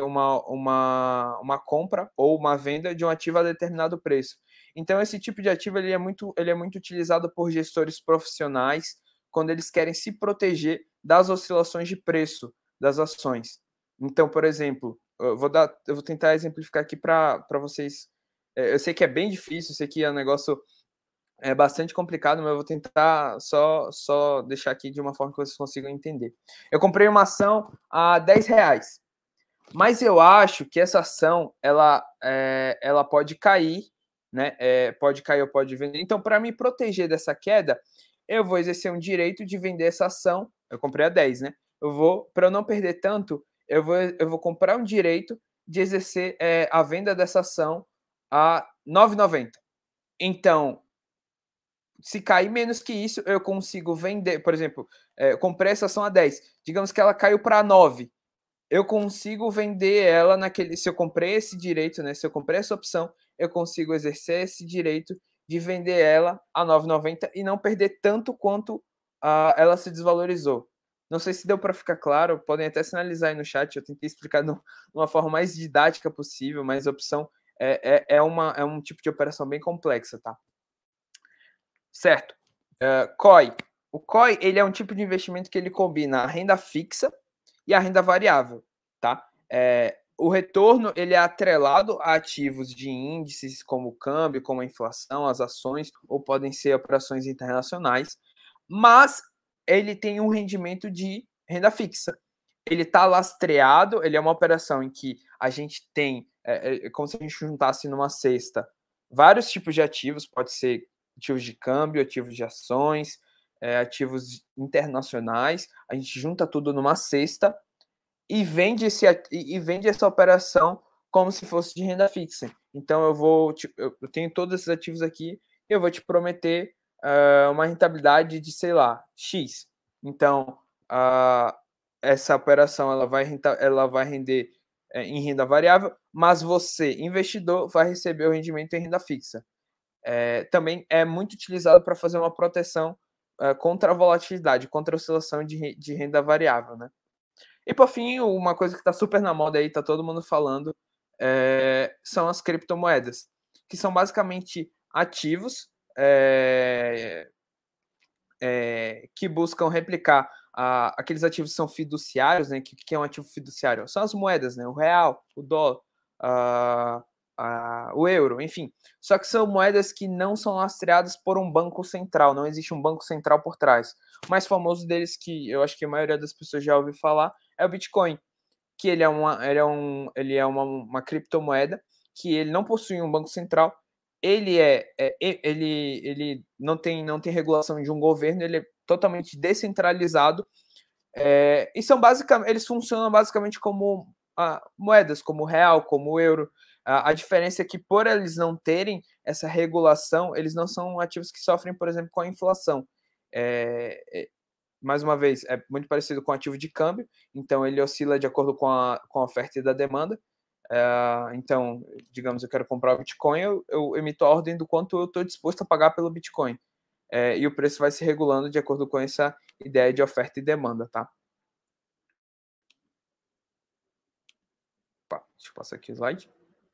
[SPEAKER 1] uma compra ou uma venda de um ativo a determinado preço. Então, esse tipo de ativo ele é muito utilizado por gestores profissionais quando eles querem se proteger das oscilações de preço das ações. Então, por exemplo, eu vou tentar exemplificar aqui para vocês. Eu sei que é bem difícil, eu sei que é um negócio bastante complicado, mas eu vou tentar só deixar aqui de uma forma que vocês consigam entender. Eu comprei uma ação a R$10, mas eu acho que essa ação ela pode cair, né? Pode cair ou pode vender. Então, para me proteger dessa queda, eu vou exercer um direito de vender essa ação. Eu comprei a 10, né? Para eu não perder tanto, eu vou comprar um direito de exercer a venda dessa ação a R$9,90. Então, se cair menos que isso, eu consigo vender. Por exemplo, eu comprei essa ação a 10. Digamos que ela caiu para 9. Eu consigo vender ela se eu comprei esse direito, né? Se eu comprei essa opção, eu consigo exercer esse direito de vender ela a R$9,90 e não perder tanto quanto ela se desvalorizou. Não sei se deu para ficar claro, podem até sinalizar aí no chat, eu tentei explicar de uma forma mais didática possível, mas a opção é um tipo de operação bem complexa, tá? Certo. COI. O COI, ele é um tipo de investimento que ele combina a renda fixa e a renda variável, tá? O retorno, ele é atrelado a ativos de índices como o câmbio, como a inflação, as ações, ou podem ser operações internacionais, mas ele tem um rendimento de renda fixa. Ele está lastreado, ele é uma operação em que a gente tem, como se a gente juntasse numa cesta vários tipos de ativos, pode ser ativos de câmbio, ativos de ações, ativos internacionais, a gente junta tudo numa cesta e vende essa operação como se fosse de renda fixa. Então eu tenho todos esses ativos aqui e eu vou te prometer uma rentabilidade de, sei lá, X. Então, essa operação ela vai render em renda variável, mas você, investidor, vai receber o rendimento em renda fixa. Também é muito utilizado para fazer uma proteção contra a volatilidade, contra a oscilação de renda variável, né? E por fim, uma coisa que está super na moda aí, está todo mundo falando, são as criptomoedas, que são basicamente ativos que buscam replicar aqueles ativos que são fiduciários, né? Que é um ativo fiduciário? São as moedas, né? O real, o dólar, o euro, enfim. Só que são moedas que não são lastreadas por um banco central, não existe um banco central por trás. O mais famoso deles, que eu acho que a maioria das pessoas já ouviu falar, é o Bitcoin, que ele é uma criptomoeda que ele não possui um banco central, ele não tem regulação de um governo, ele é totalmente descentralizado, eles funcionam basicamente como moedas, como o real, como o euro. A diferença é que, por eles não terem essa regulação, eles não são ativos que sofrem, por exemplo, com a inflação. Mais uma vez, é muito parecido com o ativo de câmbio, então ele oscila de acordo com a oferta e da demanda. Então, digamos, eu quero comprar o Bitcoin, eu emito a ordem do quanto eu estou disposto a pagar pelo Bitcoin. E o preço vai se regulando de acordo com essa ideia de oferta e demanda, tá? Deixa eu passar aqui o slide.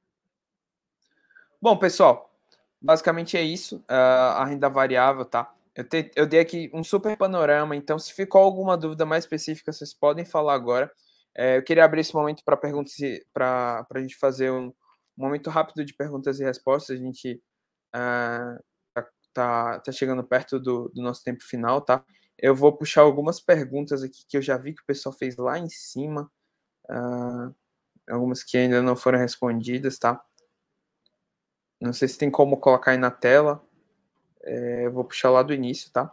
[SPEAKER 1] Bom, pessoal, basicamente é isso, a renda variável, tá? Eu dei aqui um super panorama, então se ficou alguma dúvida mais específica, vocês podem falar agora. Eu queria abrir esse momento para perguntas, para a gente fazer um momento rápido de perguntas e respostas. A gente tá chegando perto do nosso tempo final, tá? Eu vou puxar algumas perguntas aqui que eu já vi que o pessoal fez lá em cima, algumas que ainda não foram respondidas, tá? Não sei se tem como colocar aí na tela. Eu vou puxar lá do início, tá?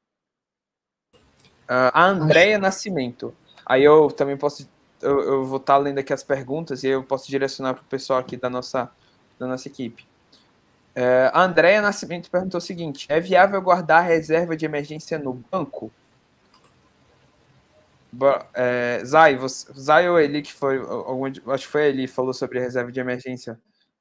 [SPEAKER 1] A Andréia Nascimento. Aí eu também posso... Eu vou estar lendo aqui as perguntas e eu posso direcionar para o pessoal aqui da nossa equipe. A Andréia Nascimento perguntou o seguinte: é viável guardar reserva de emergência no banco? Zay ou Eli, que foi... acho que foi a Eli que falou sobre reserva de emergência.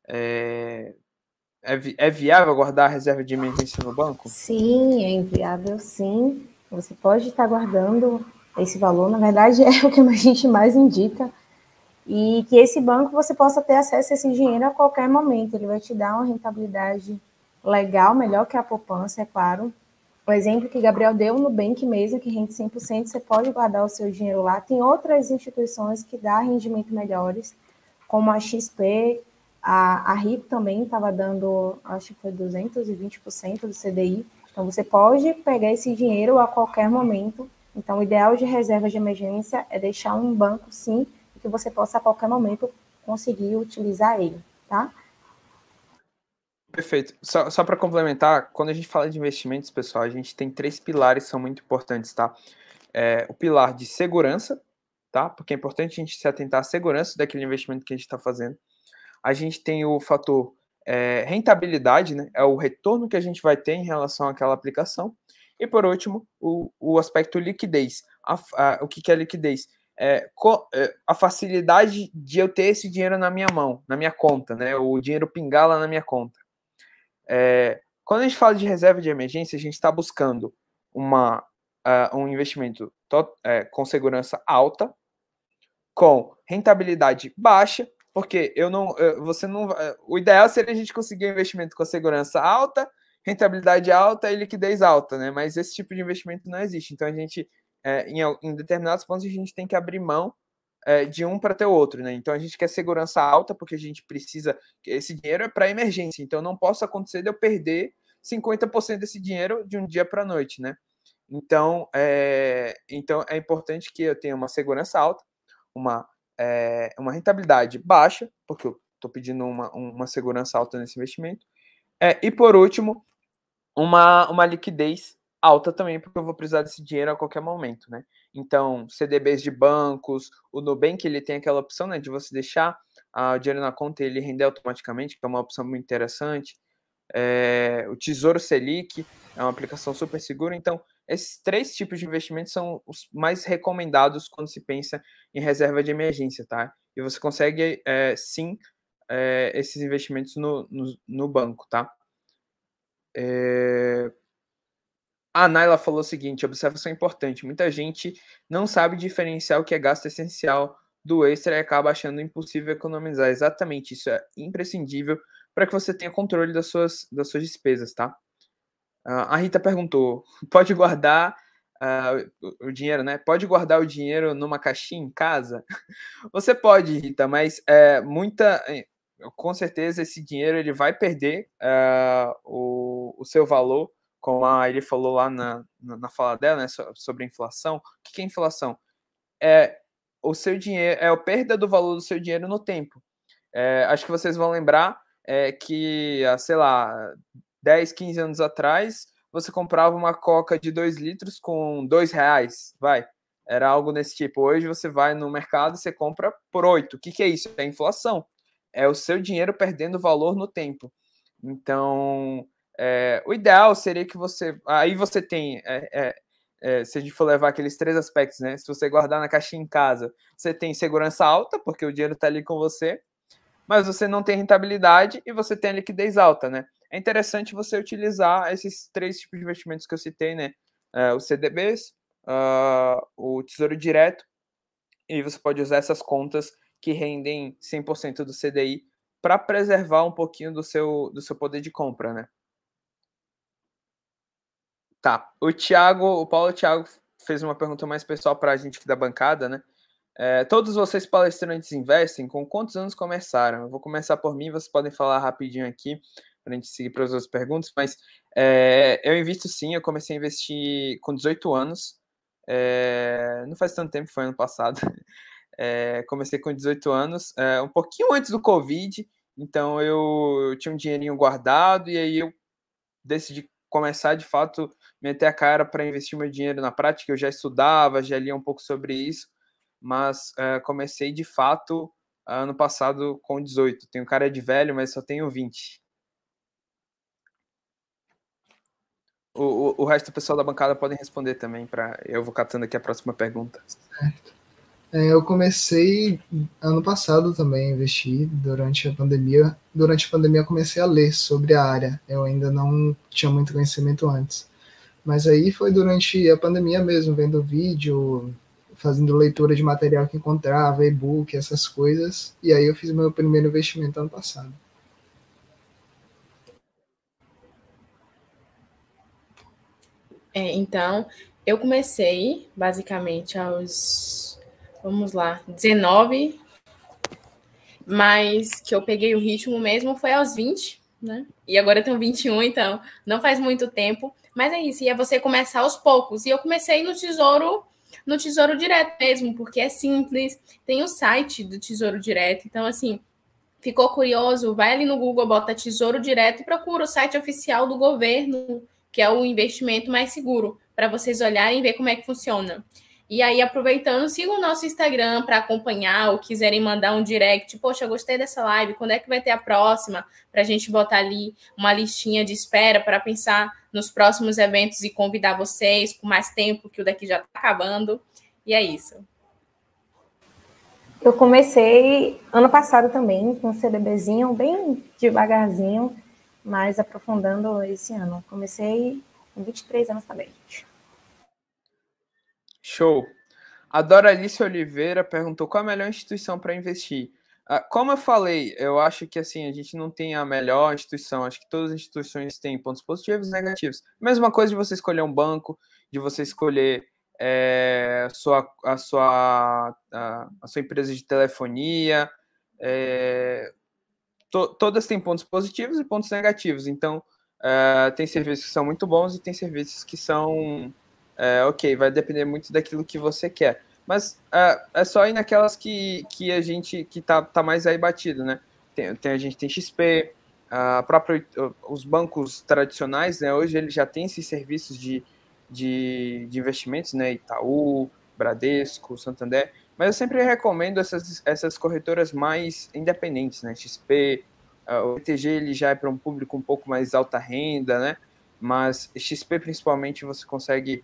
[SPEAKER 1] É viável guardar a reserva de emergência no banco?
[SPEAKER 3] Sim, é inviável, sim. Você pode estar guardando esse valor, na verdade é o que a gente mais indica, e que esse banco você possa ter acesso a esse dinheiro a qualquer momento. Ele vai te dar uma rentabilidade legal, melhor que a poupança, é claro. O exemplo que Gabriel deu, no Nubank mesmo, que rende 100%, você pode guardar o seu dinheiro lá. Tem outras instituições que dão rendimento melhores, como a XP, a RIP também estava dando, acho que foi 220% do CDI. Então, você pode pegar esse dinheiro a qualquer momento. Então, o ideal de reserva de emergência é deixar um banco, sim, que você possa a qualquer momento conseguir utilizar ele, tá?
[SPEAKER 1] Perfeito. Só para complementar, quando a gente fala de investimentos, pessoal, a gente tem 3 pilares que são muito importantes, tá? O pilar de segurança, tá? Porque é importante a gente se atentar à segurança daquele investimento que a gente está fazendo. A gente tem o fator rentabilidade, né? É o retorno que a gente vai ter em relação àquela aplicação. E, por último, o aspecto liquidez. O que é liquidez? A facilidade de eu ter esse dinheiro na minha mão, na minha conta, né? O dinheiro pingar lá na minha conta. Quando a gente fala de reserva de emergência, a gente está buscando um investimento com segurança alta, com rentabilidade baixa, porque o ideal seria a gente conseguir um investimento com segurança alta, rentabilidade alta e liquidez alta, né? Mas esse tipo de investimento não existe. Então, a gente, em determinados pontos, a gente tem que abrir mão de um para ter o outro, né? Então, a gente quer segurança alta, porque a gente precisa... Esse dinheiro é para emergência, então não possa acontecer de eu perder 50% desse dinheiro de um dia para a noite, né? Então é importante que eu tenha uma segurança alta, uma rentabilidade baixa, porque eu estou pedindo uma segurança alta nesse investimento, e por último, uma liquidez alta também, porque eu vou precisar desse dinheiro a qualquer momento, né? Então, CDBs de bancos, o Nubank, ele tem aquela opção, né, de você deixar o dinheiro na conta e ele render automaticamente, que é uma opção muito interessante. O Tesouro Selic é uma aplicação super segura. Então, esses 3 tipos de investimentos são os mais recomendados quando se pensa em reserva de emergência, tá? E você consegue, sim, esses investimentos no banco, tá? A Naila falou o seguinte, observação importante, muita gente não sabe diferenciar o que é gasto essencial do extra e acaba achando impossível economizar. Exatamente, isso é imprescindível para que você tenha controle das suas despesas, tá? A Rita perguntou, pode guardar o dinheiro, né? Pode guardar o dinheiro numa caixinha em casa? Você pode, Rita, mas com certeza esse dinheiro ele vai perder o seu valor, como ele falou lá na fala dela, né, sobre a inflação. O que é inflação? O seu dinheiro, a perda do valor do seu dinheiro no tempo. Acho que vocês vão lembrar que, sei lá, 10, 15 anos atrás, você comprava uma Coca de 2 litros com R$2, vai. Era algo desse tipo. Hoje você vai no mercado e você compra por 8. O que é isso? É inflação. É o seu dinheiro perdendo valor no tempo. Então, o ideal seria que você... Aí você tem... se a gente for levar aqueles 3 aspectos, né? Se você guardar na caixinha em casa, você tem segurança alta, porque o dinheiro está ali com você, mas você não tem rentabilidade e você tem a liquidez alta, né? É interessante você utilizar esses 3 tipos de investimentos que eu citei, né? Os CDBs, o Tesouro Direto, e você pode usar essas contas que rendem 100% do CDI para preservar um pouquinho do seu poder de compra, né? Tá. O Paulo Thiago fez uma pergunta mais pessoal para a gente aqui da bancada, né? Todos vocês palestrantes investem? Com quantos anos começaram? Eu vou começar por mim, vocês podem falar rapidinho aqui para a gente seguir para as outras perguntas, mas eu invisto sim, eu comecei a investir com 18 anos, não faz tanto tempo, foi ano passado. Comecei com 18 anos, um pouquinho antes do Covid, então eu tinha um dinheirinho guardado e aí eu decidi começar, de fato, meter a cara para investir meu dinheiro na prática. Eu já estudava, já lia um pouco sobre isso, mas comecei, de fato, ano passado com 18. Tenho cara de velho, mas só tenho 20. O resto do pessoal da bancada podem responder também, eu vou catando aqui a próxima pergunta.
[SPEAKER 2] Certo. Eu comecei ano passado também a investir durante a pandemia. Durante a pandemia eu comecei a ler sobre a área. Eu ainda não tinha muito conhecimento antes. Mas aí foi durante a pandemia mesmo, vendo vídeo, fazendo leitura de material que encontrava, e-book, essas coisas. E aí eu fiz meu primeiro investimento ano passado.
[SPEAKER 4] Então, eu comecei basicamente aos, vamos lá, 19, mas que eu peguei o ritmo mesmo foi aos 20, né? E agora eu tenho 21, então não faz muito tempo. Mas é isso, e é você começar aos poucos. E eu comecei no Tesouro Direto mesmo, porque é simples. Tem o site do Tesouro Direto, então assim, ficou curioso, vai ali no Google, bota Tesouro Direto e procura o site oficial do governo, que é o investimento mais seguro, para vocês olharem e ver como é que funciona. E aí, aproveitando, sigam o nosso Instagram para acompanhar ou quiserem mandar um direct. Poxa, gostei dessa live, quando é que vai ter a próxima? Para a gente botar ali uma listinha de espera para pensar nos próximos eventos e convidar vocês com mais tempo, que o daqui já está acabando. E é isso.
[SPEAKER 3] Eu comecei ano passado também com um CDBzinho, bem devagarzinho, mas aprofundando esse ano. Comecei com 23 anos também.
[SPEAKER 1] Show. A Doralice Oliveira perguntou qual a melhor instituição para investir. Como eu falei, eu acho que assim a gente não tem a melhor instituição. Acho que todas as instituições têm pontos positivos e negativos. Mesma coisa de você escolher um banco, de você escolher a sua empresa de telefonia. Todas têm pontos positivos e pontos negativos. Então, tem serviços que são muito bons e tem serviços que são ok, vai depender muito daquilo que você quer. Mas é só ir naquelas que a gente que tá mais aí batido, né? A gente tem XP, os bancos tradicionais, né? Hoje eles já têm esses serviços de investimentos, né? Itaú, Bradesco, Santander. Mas eu sempre recomendo essas corretoras mais independentes, né? XP, o BTG ele já é para um público um pouco mais alta renda, né? Mas XP principalmente você consegue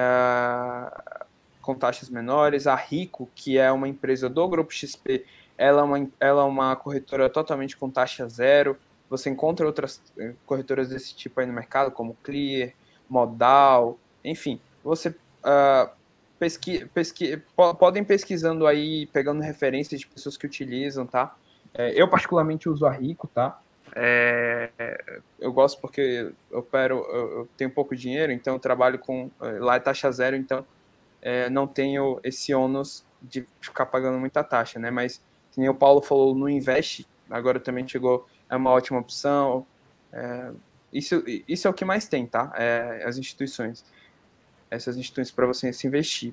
[SPEAKER 1] com taxas menores. A Rico, que é uma empresa do Grupo XP, ela é uma corretora totalmente com taxa zero. Você encontra outras corretoras desse tipo aí no mercado, como Clear, Modal, enfim. Você podem pesquisando aí, pegando referências de pessoas que utilizam, tá? Eu particularmente uso a Rico, tá? Eu gosto porque eu tenho pouco dinheiro, então eu trabalho com lá é taxa zero, então não tenho esse ônus de ficar pagando muita taxa, né? Mas que nem o Paulo falou, no Invest agora também chegou, é uma ótima opção. Isso é o que mais tem, tá? As instituições, essas instituições para você se investir.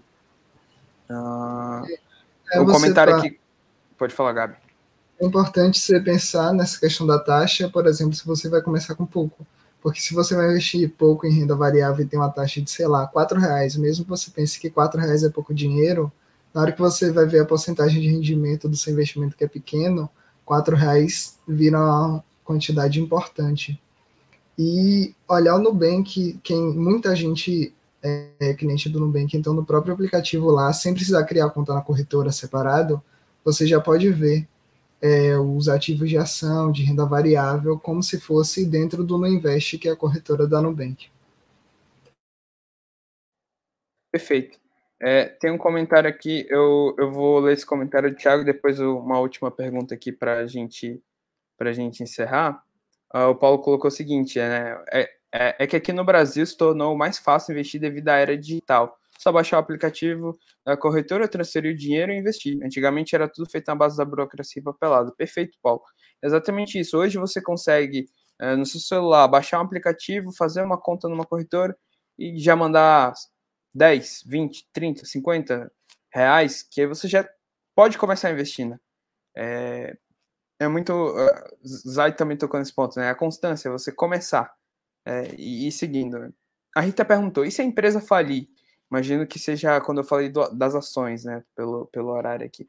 [SPEAKER 1] O comentário aqui, pode falar, Gabi.
[SPEAKER 2] É importante você pensar nessa questão da taxa, por exemplo, se você vai começar com pouco. Porque se você vai investir pouco em renda variável e tem uma taxa de, sei lá, R$4, mesmo que você pense que R$4 é pouco dinheiro, na hora que você vai ver a porcentagem de rendimento do seu investimento que é pequeno, R$4 vira uma quantidade importante. E olhar o Nubank, muita gente cliente do Nubank, então no próprio aplicativo lá, sem precisar criar conta na corretora separado, você já pode ver os ativos de ação, de renda variável, como se fosse dentro do Nuinvest, que é a corretora da Nubank.
[SPEAKER 1] Perfeito. Tem um comentário aqui, eu vou ler esse comentário do Thiago, depois uma última pergunta aqui para a gente encerrar. O Paulo colocou o seguinte, que aqui no Brasil se tornou mais fácil investir devido à era digital. Só baixar o aplicativo da corretora, transferir o dinheiro e investir. Antigamente era tudo feito na base da burocracia papelada. Perfeito, Paulo. Exatamente isso. Hoje você consegue, no seu celular, baixar um aplicativo, fazer uma conta numa corretora e já mandar 10, 20, 30, 50 reais, que aí você já pode começar investindo. Muito... Zay também tocou nesse ponto, né? A constância, você começar e ir seguindo. Né? A Rita perguntou, e se a empresa falir? Imagino que seja quando eu falei das ações, né? Pelo horário aqui.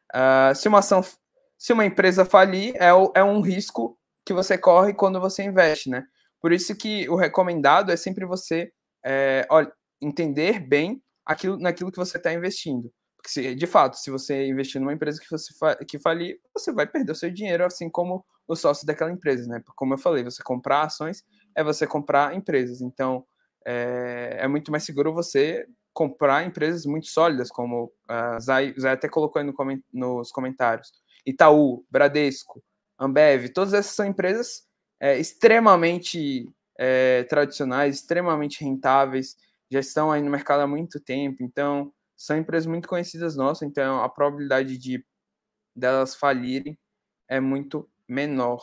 [SPEAKER 1] Se uma empresa falir, é um risco que você corre quando você investe, né? Por isso que o recomendado é sempre você entender bem naquilo que você está investindo. Porque, de fato, se você investir numa empresa que falir, você vai perder o seu dinheiro, assim como o sócio daquela empresa, né? Como eu falei, você comprar ações é você comprar empresas. Então, é muito mais seguro você comprar empresas muito sólidas, como Zay até colocou aí nos comentários. Itaú, Bradesco, Ambev, todas essas são empresas extremamente tradicionais, extremamente rentáveis, já estão aí no mercado há muito tempo, então são empresas muito conhecidas nossas, então a probabilidade delas falirem é muito menor.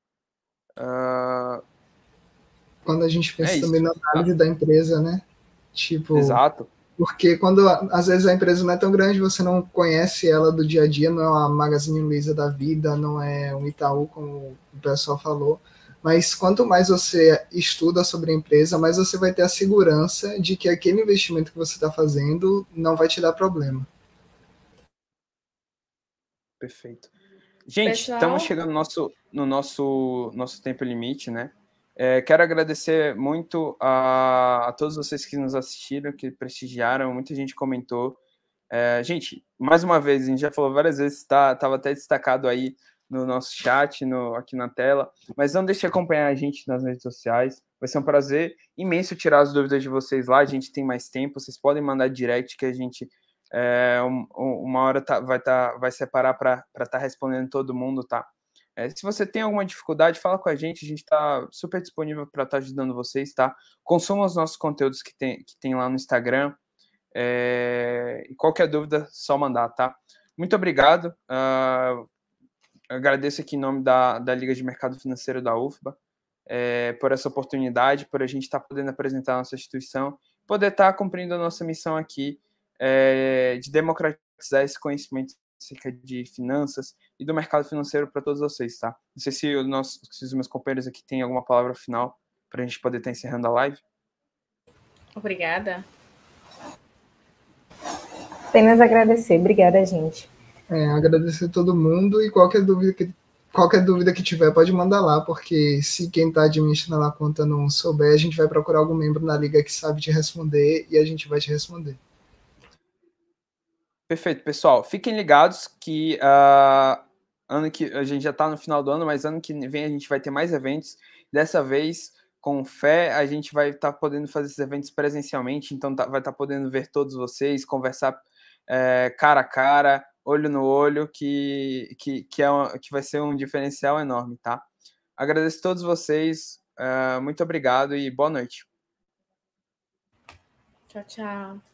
[SPEAKER 2] Quando a gente pensa também na análise da empresa, né? Tipo,
[SPEAKER 1] exato.
[SPEAKER 2] Porque quando às vezes a empresa não é tão grande, você não conhece ela do dia a dia, não é uma Magazine Luiza da vida, não é um Itaú, como o pessoal falou. Mas quanto mais você estuda sobre a empresa, mais você vai ter a segurança de que aquele investimento que você está fazendo não vai te dar problema.
[SPEAKER 1] Perfeito. Gente, estamos chegando no nosso tempo limite, né? Quero agradecer muito a todos vocês que nos assistiram, que prestigiaram, muita gente comentou. Gente, mais uma vez, a gente já falou várias vezes, estava até destacado aí no nosso chat, aqui na tela, mas não deixe de acompanhar a gente nas redes sociais. Vai ser um prazer imenso tirar as dúvidas de vocês lá. A gente tem mais tempo, vocês podem mandar direct que a gente uma hora vai separar para estar respondendo todo mundo, tá? Se você tem alguma dificuldade, fala com a gente está super disponível para estar ajudando vocês, tá? Consuma os nossos conteúdos que tem lá no Instagram. E qualquer dúvida, só mandar, tá? Muito obrigado. Agradeço aqui em nome da Liga de Mercado Financeiro da UFBA por essa oportunidade, por a gente estar podendo apresentar a nossa instituição, poder estar cumprindo a nossa missão aqui de democratizar esse conhecimento acerca de finanças e do mercado financeiro para todos vocês, tá? Não sei se os meus companheiros aqui têm alguma palavra final para a gente poder estar encerrando a live.
[SPEAKER 4] Obrigada.
[SPEAKER 3] Apenas agradecer. Obrigada, gente.
[SPEAKER 2] Agradecer a todo mundo e qualquer dúvida que tiver pode mandar lá, porque se quem está administrando a conta não souber, a gente vai procurar algum membro na liga que sabe te responder e a gente vai te responder.
[SPEAKER 1] Perfeito, pessoal. Fiquem ligados que ano que a gente já está no final do ano, mas ano que vem a gente vai ter mais eventos. Dessa vez, com fé, a gente vai estar podendo fazer esses eventos presencialmente, então vai estar podendo ver todos vocês, conversar cara a cara, olho no olho, que vai ser um diferencial enorme, tá? Agradeço a todos vocês, muito obrigado e boa noite.
[SPEAKER 4] Tchau, tchau.